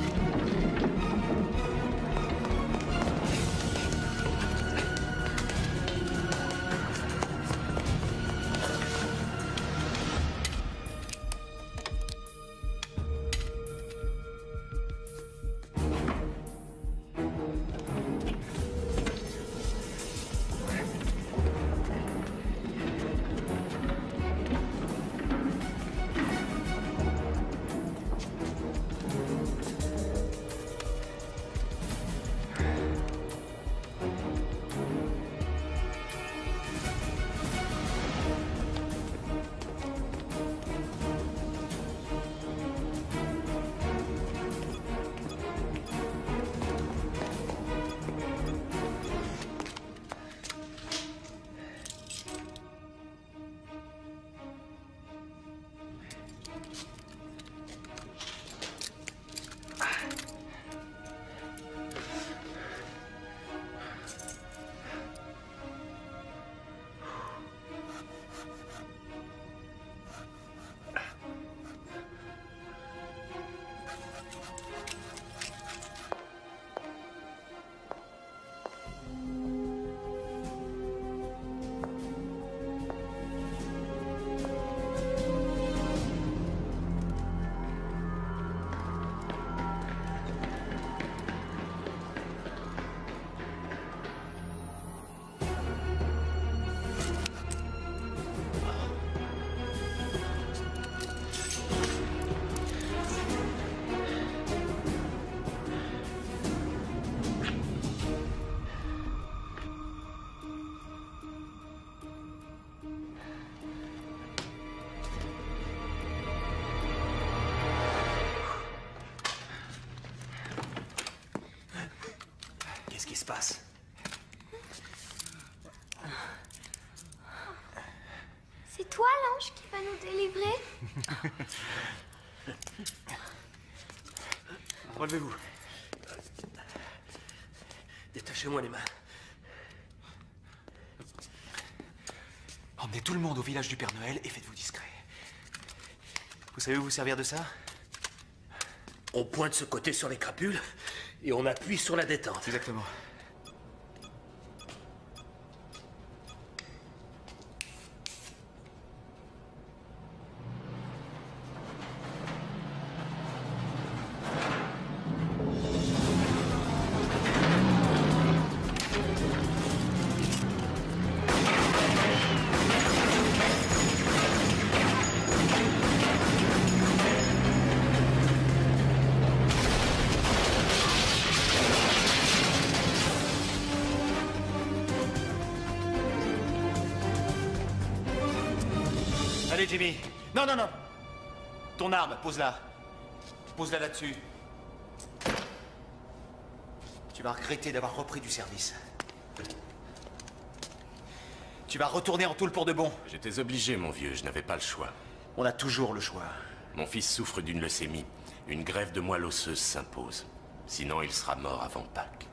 Qu'est-ce qui se passe?
C'est toi l'ange qui va nous délivrer?
Relevez-vous. Détachez-moi les mains.
Emmenez tout le monde au village du Père Noël et faites-vous discret. Vous savez vous servir de ça?
On pointe ce côté sur les crapules et on appuie sur la détente.
Exactement.
Allez, Jimmy. Non, non, non. Ton arme, pose-la. Pose-la là-dessus. Tu vas regretter d'avoir repris du service. Tu vas retourner en Toul pour de bon.
J'étais obligé, mon vieux, je n'avais pas le choix.
On a toujours le choix.
Mon fils souffre d'une leucémie. Une greffe de moelle osseuse s'impose. Sinon, il sera mort avant Pâques.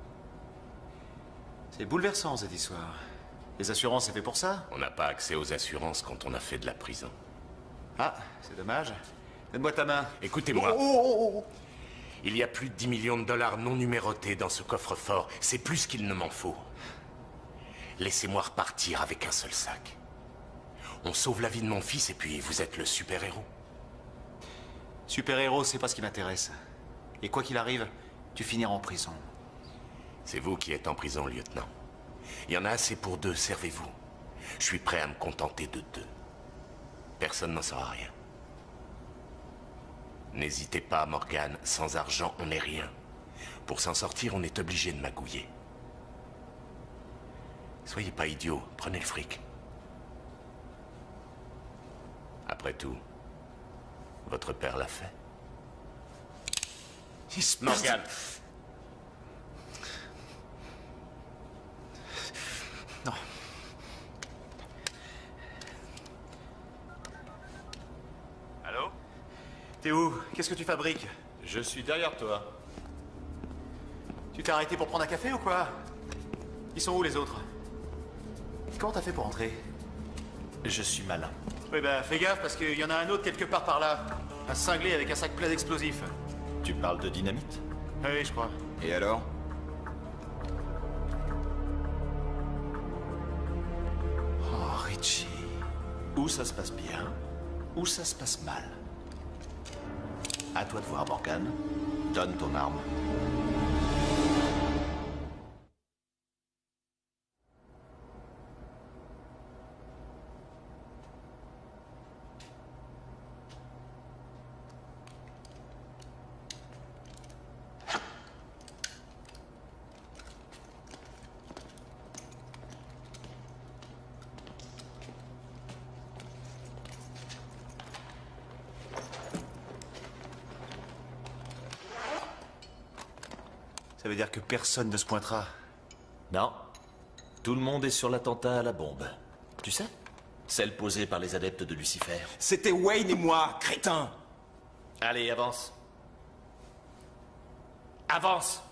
C'est bouleversant, cette histoire. Les assurances, c'est fait pour ça?
On n'a pas accès aux assurances quand on a fait de la prison.
Ah, c'est dommage. Donne-moi ta main.
Écoutez-moi.
Oh.
Il y a plus de 10 millions de dollars non numérotés dans ce coffre-fort. C'est plus qu'il ne m'en faut. Laissez-moi repartir avec un seul sac. On sauve la vie de mon fils et puis vous êtes le super-héros.
Super-héros, c'est pas ce qui m'intéresse. Et quoi qu'il arrive, tu finiras en prison.
C'est vous qui êtes en prison, lieutenant. Il y en a assez pour 2, servez-vous. Je suis prêt à me contenter de 2. Personne n'en saura rien. N'hésitez pas, Morgan, sans argent, on n'est rien. Pour s'en sortir, on est obligé de magouiller. Soyez pas idiots, prenez le fric. Après tout, votre père l'a fait. Morgan.
Non.
Allô?
T'es où? Qu'est-ce que tu fabriques?
Je suis derrière toi.
Tu t'es arrêté pour prendre un café ou quoi? Ils sont où les autres? Comment t'as fait pour entrer?
Je suis malin.
Oui bah fais gaffe parce qu'il y en a un autre quelque part par là. Un cinglé avec un sac plein d'explosifs.
Tu parles de dynamite?
Oui, je crois.
Et alors?
Oh, Richie. Où ça se passe bien, ou ça se passe mal. À toi de voir, Morgan. Donne ton arme.
Ça veut dire que personne ne se pointera.
Non. Tout le monde est sur l'attentat à la bombe. Tu sais? Celle posée par les adeptes de Lucifer.
C'était Wayne et moi, crétin.
Allez, avance. Avance!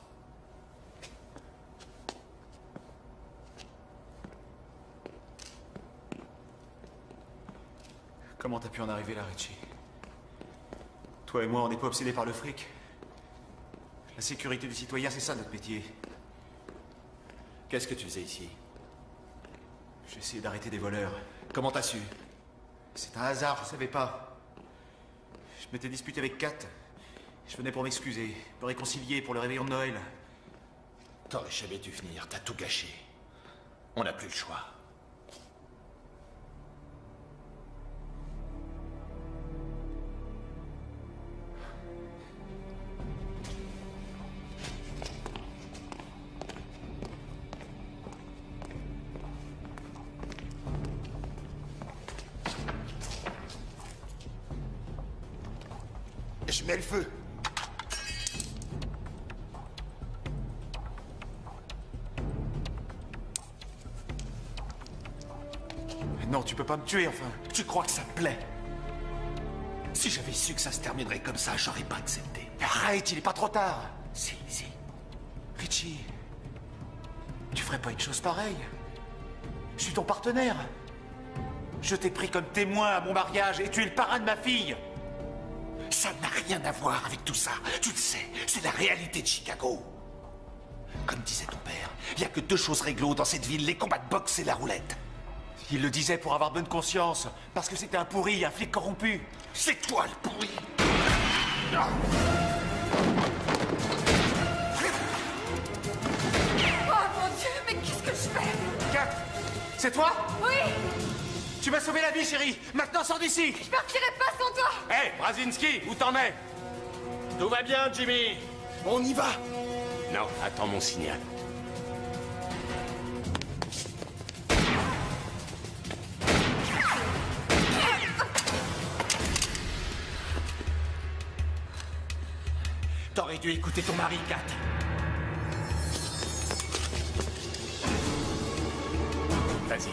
Comment t'as pu en arriver là, Richie? Toi et moi, on n'est pas obsédés par le fric. La sécurité des citoyens, c'est ça notre métier.
Qu'est-ce que tu faisais ici?
J'ai essayé d'arrêter des voleurs.
Comment t'as su?
C'est un hasard, je savais pas. Je m'étais disputé avec Kat. Je venais pour m'excuser, me réconcilier pour le réveillon de Noël.
T'aurais jamais dû venir, t'as tout gâché. On n'a plus le choix.
Je mets le feu.
Non, tu peux pas me tuer, enfin.
Tu crois que ça me plaît? Si j'avais su que ça se terminerait comme ça, j'aurais pas accepté.
Arrête, il est pas trop tard.
Si.
Richie, tu ferais pas une chose pareille? Je suis ton partenaire. Je t'ai pris comme témoin à mon mariage et tu es le parrain de ma fille.
Ça n'a rien à voir avec tout ça. Tu le sais, c'est la réalité de Chicago. Comme disait ton père, il n'y a que 2 choses réglo dans cette ville, les combats de boxe et la roulette.
Il le disait pour avoir bonne conscience, parce que c'était un pourri, un flic corrompu.
C'est toi le pourri.
Oh mon Dieu, mais qu'est-ce que je fais?
Kat, c'est toi?
Oui!
Tu m'as sauvé la vie, chérie. Maintenant, sors d'ici.
Je partirai pas sans toi!
Hé, Brzezinski, où t'en es?
Tout va bien, Jimmy.
On y va.
Non, attends mon signal.
T'aurais dû écouter ton mari, Kat.
Vas-y.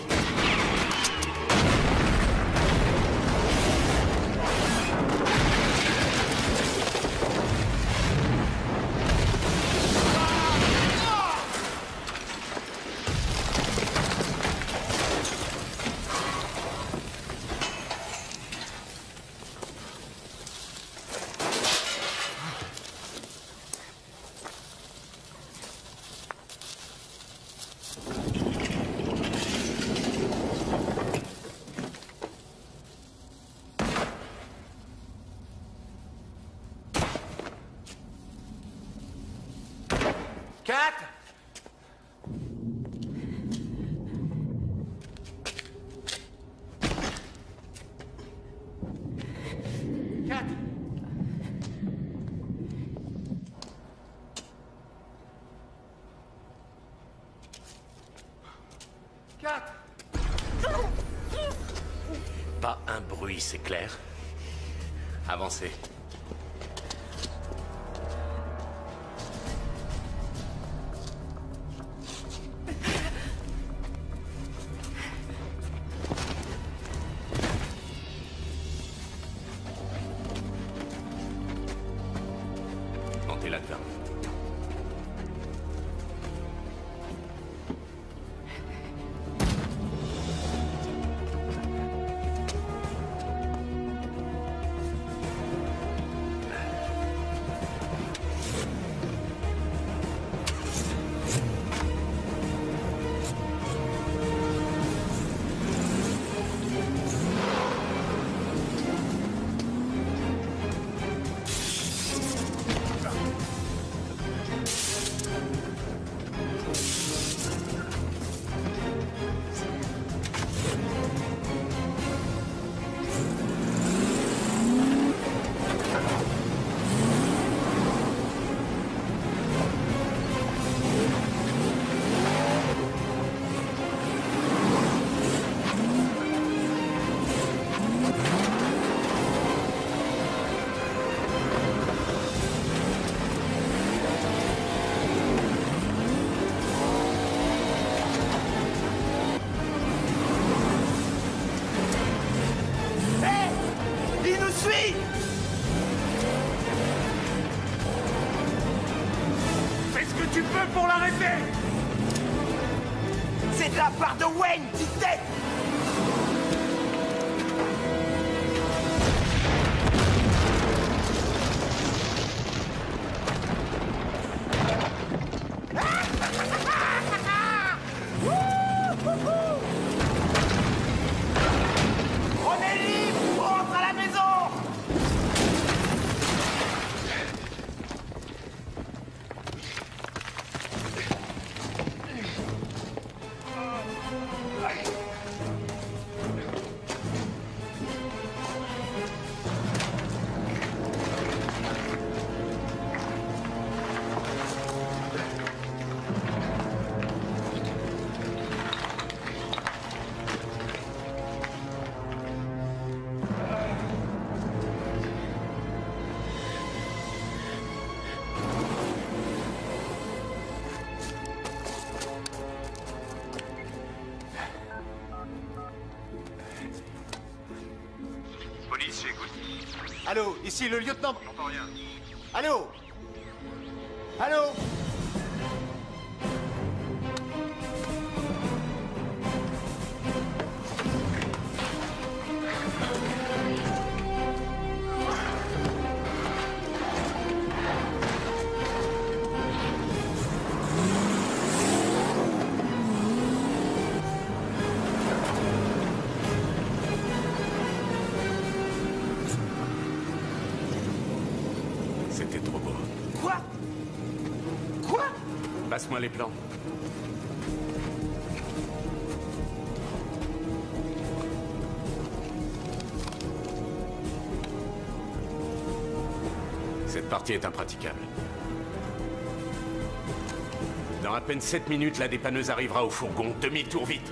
4.
Pas un bruit, c'est clair? Avancez. Montez là-dedans.
Pour l'arrêter! C'est de la part de Wayne, petite tête! On est libre! On rentre à la maison!
Police, j'écoute. Allô, ici le lieutenant...
J'entends rien.
Allô? Allô?
C'était trop beau.
Quoi? Quoi?
Passe-moi les plans. Cette partie est impraticable. Dans à peine 7 minutes, la dépanneuse arrivera au fourgon. Demi-tour vite.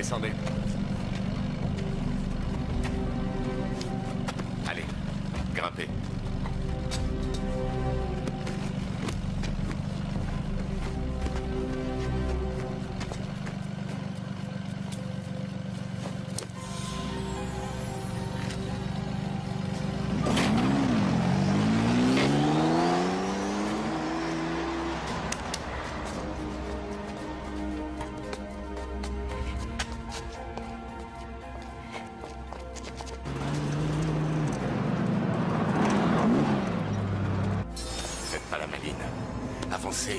Descendez. Allez, grimpez. Avancez.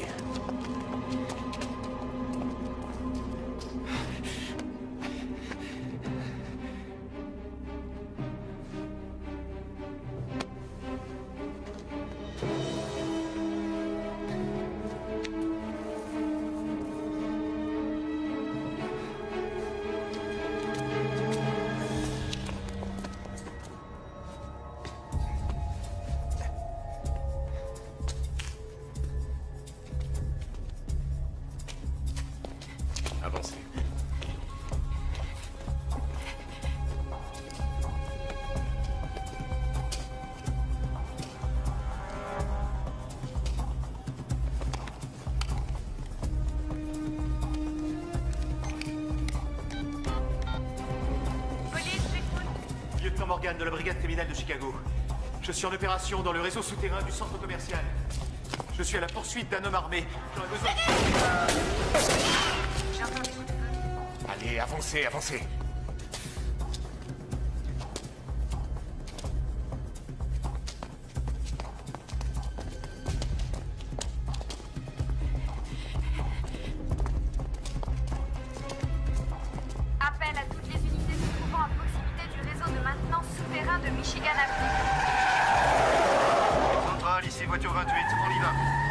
Avancez.
Lieutenant Morgan de la brigade criminelle de Chicago. Je suis en opération dans le réseau souterrain du centre commercial. Je suis à la poursuite d'un homme armé. J'aurais besoin de...
Allez, avancez, avancez.
Appel à toutes les unités se trouvant à proximité du réseau de maintenance souterrain de Michigan Avenue.
Centrale, ici voiture 28, on y va.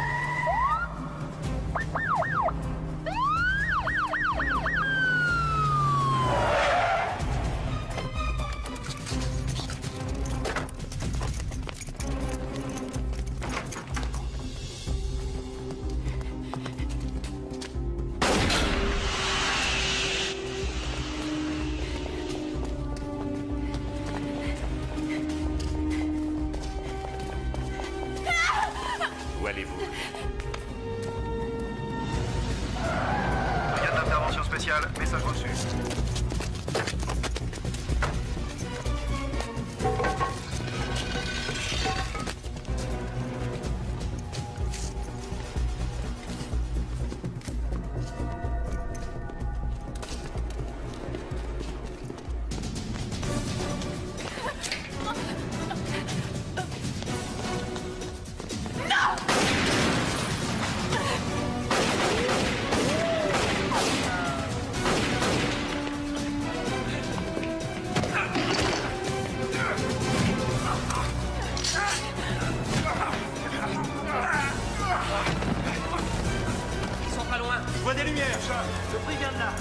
Où allez-vous?
Brigade d'intervention spéciale, message reçu.
Ils sont pas loin. Je vois des lumières. Le prix vient de là.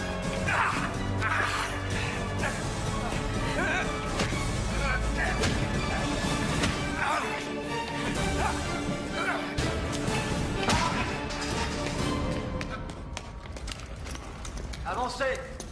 Avancez.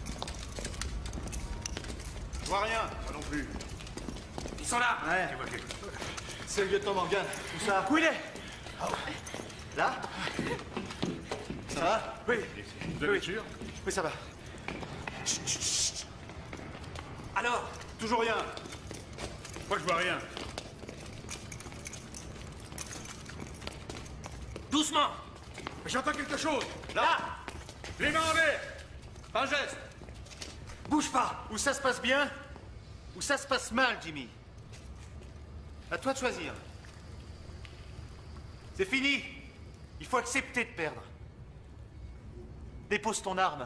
Je vois rien, moi non plus.
Ils sont là. Ouais. C'est le lieutenant Morgan. Où ça? Où il est? Là? Ça va? Oui.
Vous êtes sûr?
Oui, ça va. Chut, chut, chut. Alors?
Toujours rien.
Moi, je vois rien.
Doucement.
J'entends quelque chose.
Là.
Les mains en l'air. Un geste.
Bouge pas. Ou ça se passe bien, ou ça se passe mal, Jimmy. À toi de choisir. C'est fini. Il faut accepter de perdre. Dépose ton arme.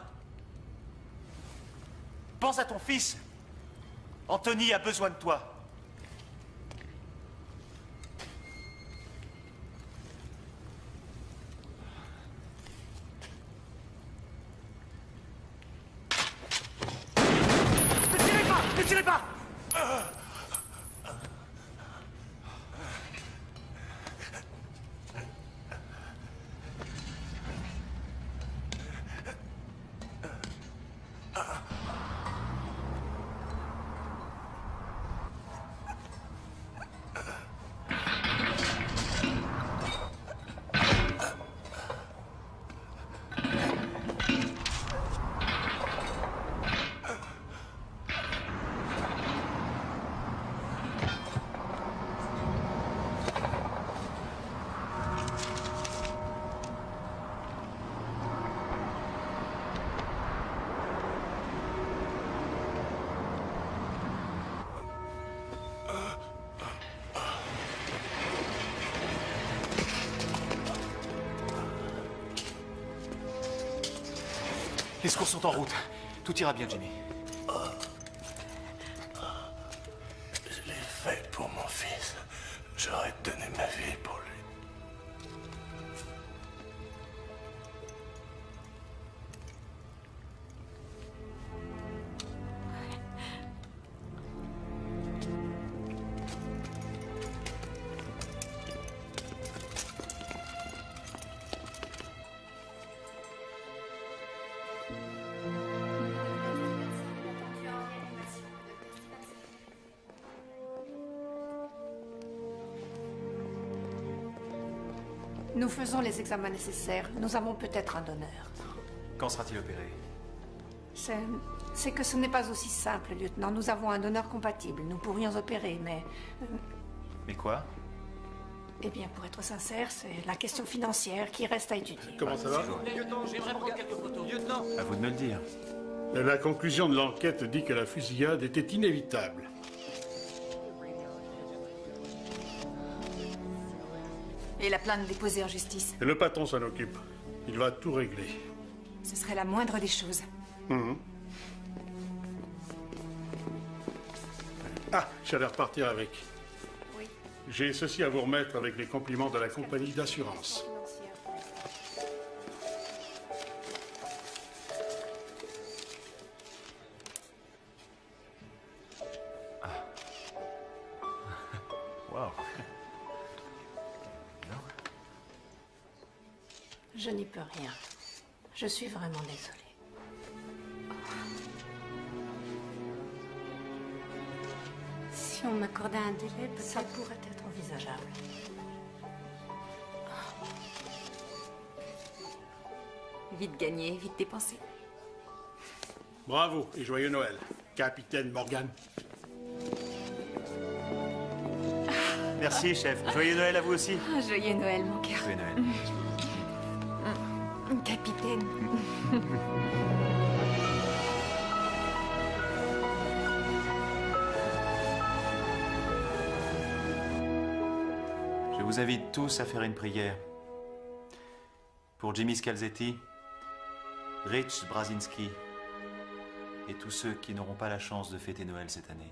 Pense à ton fils. Anthony a besoin de toi. Ne tirez pas! Ne tirez pas! Les secours sont en route. Tout ira bien, Jimmy.
Je l'ai fait pour mon fils. J'aurais donné ma vie pour lui.
Nous faisons les examens nécessaires. Nous avons peut-être un donneur.
Quand sera-t-il opéré?
C'est que ce n'est pas aussi simple, lieutenant. Nous avons un donneur compatible. Nous pourrions opérer, mais...
Mais quoi?
Eh bien, pour être sincère, c'est la question financière qui reste à étudier.
Comment ça va?
Lieutenant, j'aimerais prendre quelques photos. Lieutenant!
À vous de me le dire.
La conclusion de l'enquête dit que la fusillade était inévitable.
Et la plainte déposée en justice?
Et le patron s'en occupe. Il va tout régler.
Ce serait la moindre des choses.
Ah, j'allais repartir avec.
Oui.
J'ai ceci à vous remettre avec les compliments de la compagnie d'assurance.
Wow.
Je n'y peux rien. Je suis vraiment désolée.
Si on m'accordait un délai,
Ça pourrait être envisageable.
Vite gagné, vite dépensé.
Bravo et joyeux Noël, capitaine Morgan.
Merci, chef. Joyeux Noël à vous aussi.
Joyeux Noël, mon cœur.
Joyeux Noël.
Capitaine.
Je vous invite tous à faire une prière. Pour Jimmy Scalzetti, Rich Brazinski et tous ceux qui n'auront pas la chance de fêter Noël cette année.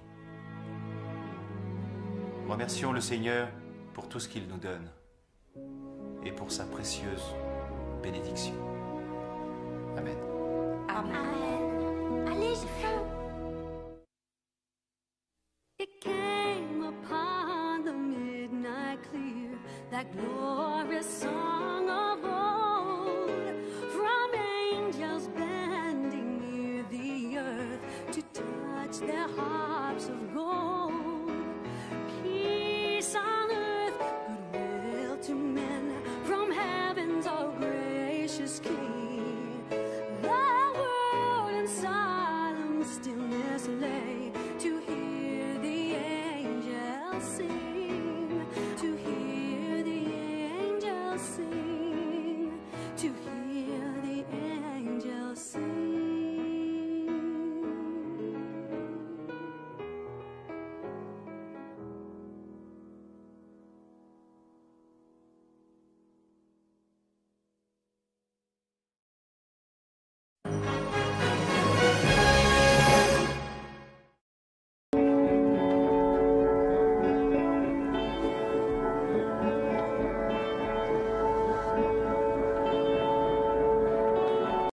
Remercions le Seigneur pour tout ce qu'il nous donne et pour sa précieuse bénédiction. Amen.
Amen. Allez, j'ai faim.
It came upon the midnight clear, that glorious sun.